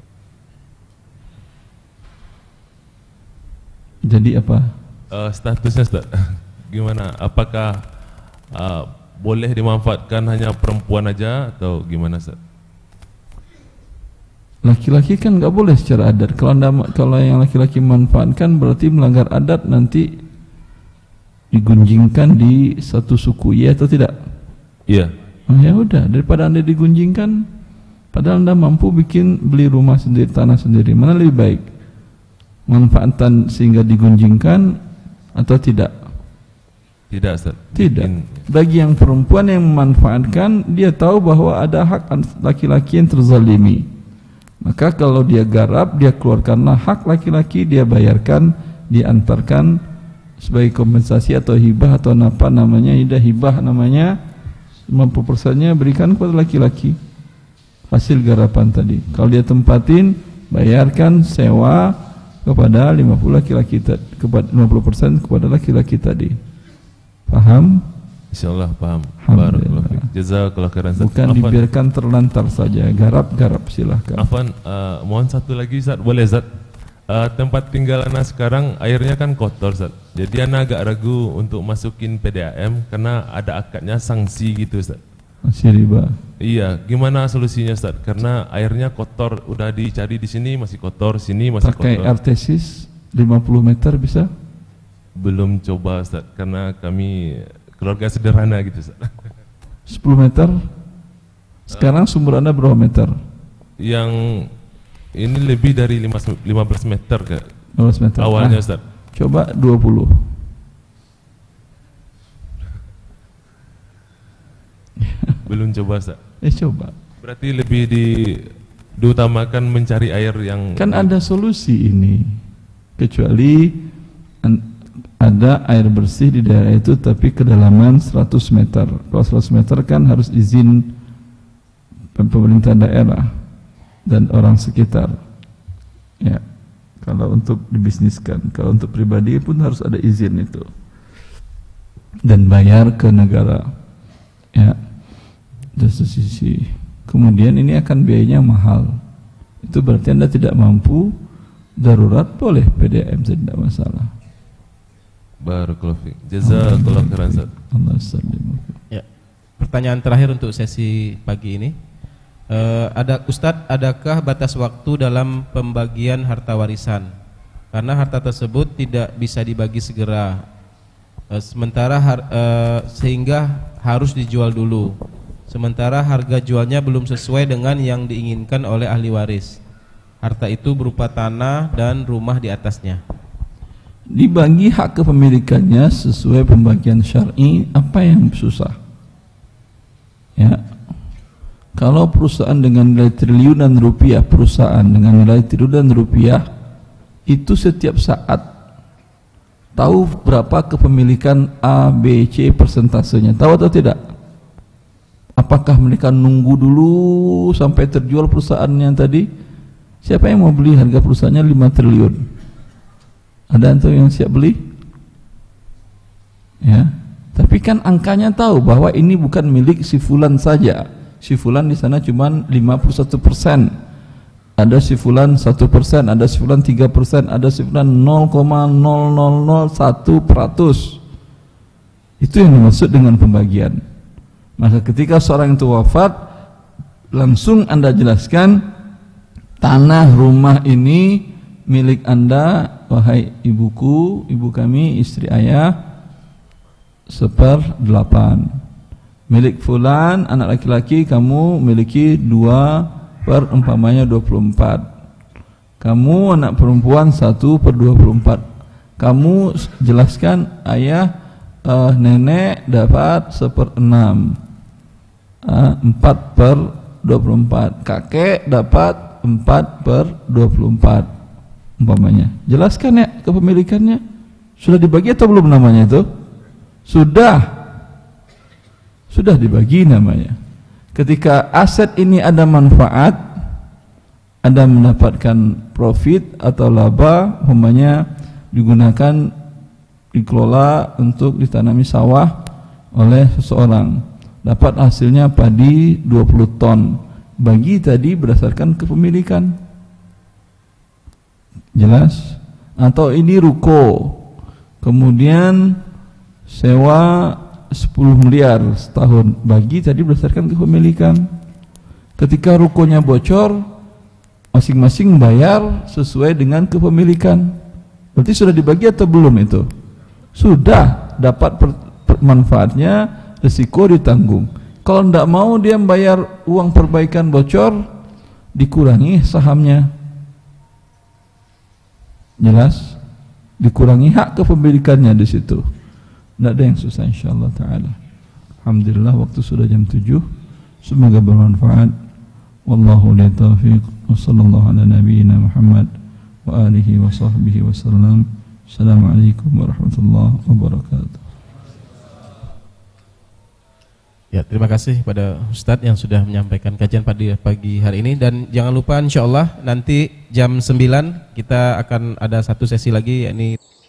Jadi apa? Uh, statusnya, Ustaz, gimana? Apakah uh, boleh dimanfaatkan hanya perempuan aja atau gimana, Ustaz? Laki-laki kan nggak boleh secara adat. Kalau anda, kalau yang laki-laki manfaatkan berarti melanggar adat, nanti digunjingkan di satu suku, ya atau tidak? Iya. Oh, ya udah, daripada anda digunjingkan, padahal anda mampu bikin beli rumah sendiri, tanah sendiri, mana lebih baik? Manfaatan sehingga digunjingkan atau tidak? Tidak, Ustaz. Tidak. Bikin. Bagi yang perempuan yang memanfaatkan, dia tahu bahwa ada hak laki-laki yang terzalimi. Maka kalau dia garap, dia keluarkanlah hak laki-laki, dia bayarkan, dia antarkan sebagai kompensasi atau hibah atau apa namanya, ida hibah namanya, lima puluh persennya berikan kepada laki-laki hasil garapan tadi. Kalau dia tempatin, bayarkan sewa kepada lima puluh laki-laki tadi, kepada lima puluh persen kepada laki-laki tadi. Paham? Insyaallah paham. Barakallahu fiik. Jazakallahu khairan, Ustaz. Bukan Afan, dibiarkan terlantar saja, garap-garap silahkan. Afwan, uh, mohon satu lagi, Ustaz. Boleh, Ustaz? Uh, tempat tinggal ana sekarang airnya kan kotor, Ustaz. Jadi ana agak ragu untuk masukin P D A M karena ada akadnya sanksi gitu, Ustaz. Masih riba. Iya, gimana solusinya, Ustaz? Karena airnya kotor, udah dicari di sini masih kotor, sini masih pakai kotor. Pakai artesis lima puluh meter bisa? Belum coba, Ustaz, karena kami keluarga sederhana gitu, Ustaz. sepuluh meter? Sekarang sumur Anda berapa meter? Yang ini lebih dari lima belas meter, Kak. lima belas meter. Awalnya, nah, Ustaz. Coba dua puluh. Belum coba, Ustaz. Eh coba. Berarti lebih di diutamakan mencari air yang kan ada solusi ini. Kecuali an, ada air bersih di daerah itu tapi kedalaman seratus meter. Kalau seratus meter kan harus izin pemerintah daerah dan orang sekitar. Ya. Kalau untuk dibisniskan, kalau untuk pribadi pun harus ada izin itu. Dan bayar ke negara. Ya. Dari sisi, kemudian ini akan biayanya mahal. Itu berarti Anda tidak mampu, darurat boleh P D A M, tidak masalah. Barakallahu fiik. Jazakallahu khairan, Ustaz. Allah sallim. Ya. Pertanyaan terakhir untuk sesi pagi ini. Uh, ada Ustadz, adakah batas waktu dalam pembagian harta warisan? Karena harta tersebut tidak bisa dibagi segera. Uh, sementara har, uh, sehingga harus dijual dulu. Sementara harga jualnya belum sesuai dengan yang diinginkan oleh ahli waris. Harta itu berupa tanah dan rumah di atasnya. dibagi hak kepemilikannya sesuai pembagian syar'i. Apa yang susah? Ya, kalau perusahaan dengan nilai triliunan rupiah, perusahaan dengan nilai triliunan rupiah itu setiap saat tahu berapa kepemilikan A, B, C persentasenya, tahu atau tidak? Apakah mereka nunggu dulu sampai terjual perusahaannya tadi? Siapa yang mau beli? Harga perusahaannya lima triliun. Ada antum yang siap beli? Ya, tapi kan angkanya tahu bahwa ini bukan milik si fulan saja. Si fulan di sana cuma lima puluh satu persen. Ada si fulan satu persen, ada si fulan tiga persen, ada si fulan nol koma nol nol nol satu peratus. Itu yang dimaksud dengan pembagian. Maka ketika seorang itu wafat, langsung Anda jelaskan, tanah rumah ini milik Anda, wahai ibuku, ibu kami, istri ayah, seperdelapan. Milik fulan, anak laki-laki, kamu miliki dua per umpamanya dua puluh empat. Kamu anak perempuan satu per dua puluh empat. Kamu jelaskan, ayah, uh, nenek dapat seperenam, uh, empat per dua puluh empat. Kakek dapat empat per dua puluh empat. Umpamanya, jelaskan ya kepemilikannya. Sudah dibagi atau belum namanya itu? Sudah. Sudah dibagi namanya. Ketika aset ini ada manfaat, ada mendapatkan profit atau laba, umpamanya digunakan, dikelola untuk ditanami sawah oleh seseorang, dapat hasilnya padi dua puluh ton, bagi tadi berdasarkan kepemilikan. Jelas? Atau ini ruko, kemudian sewa sepuluh miliar setahun, bagi tadi berdasarkan kepemilikan. Ketika rukonya bocor, masing-masing bayar sesuai dengan kepemilikan. Berarti sudah dibagi atau belum itu? Sudah, dapat per, per, manfaatnya, risiko ditanggung. Kalau tidak mau dia bayar uang perbaikan bocor, dikurangi sahamnya. Jelas? Dikurangi hak kepemilikannya di situ. Tidak ada yang susah, insyaallah ta'ala. Alhamdulillah, waktu sudah jam tujuh. Semoga bermanfaat. Wallahu la taufiq. Wa sallallahu ala nabiyyina Muhammad wa alihi wa sahbihi wasallam. Assalamualaikum warahmatullahi wabarakatuh. Ya, terima kasih pada Ustadz yang sudah menyampaikan kajian pada pagi hari ini. Dan jangan lupa, insyaallah nanti jam sembilan kita akan ada satu sesi lagi, yakni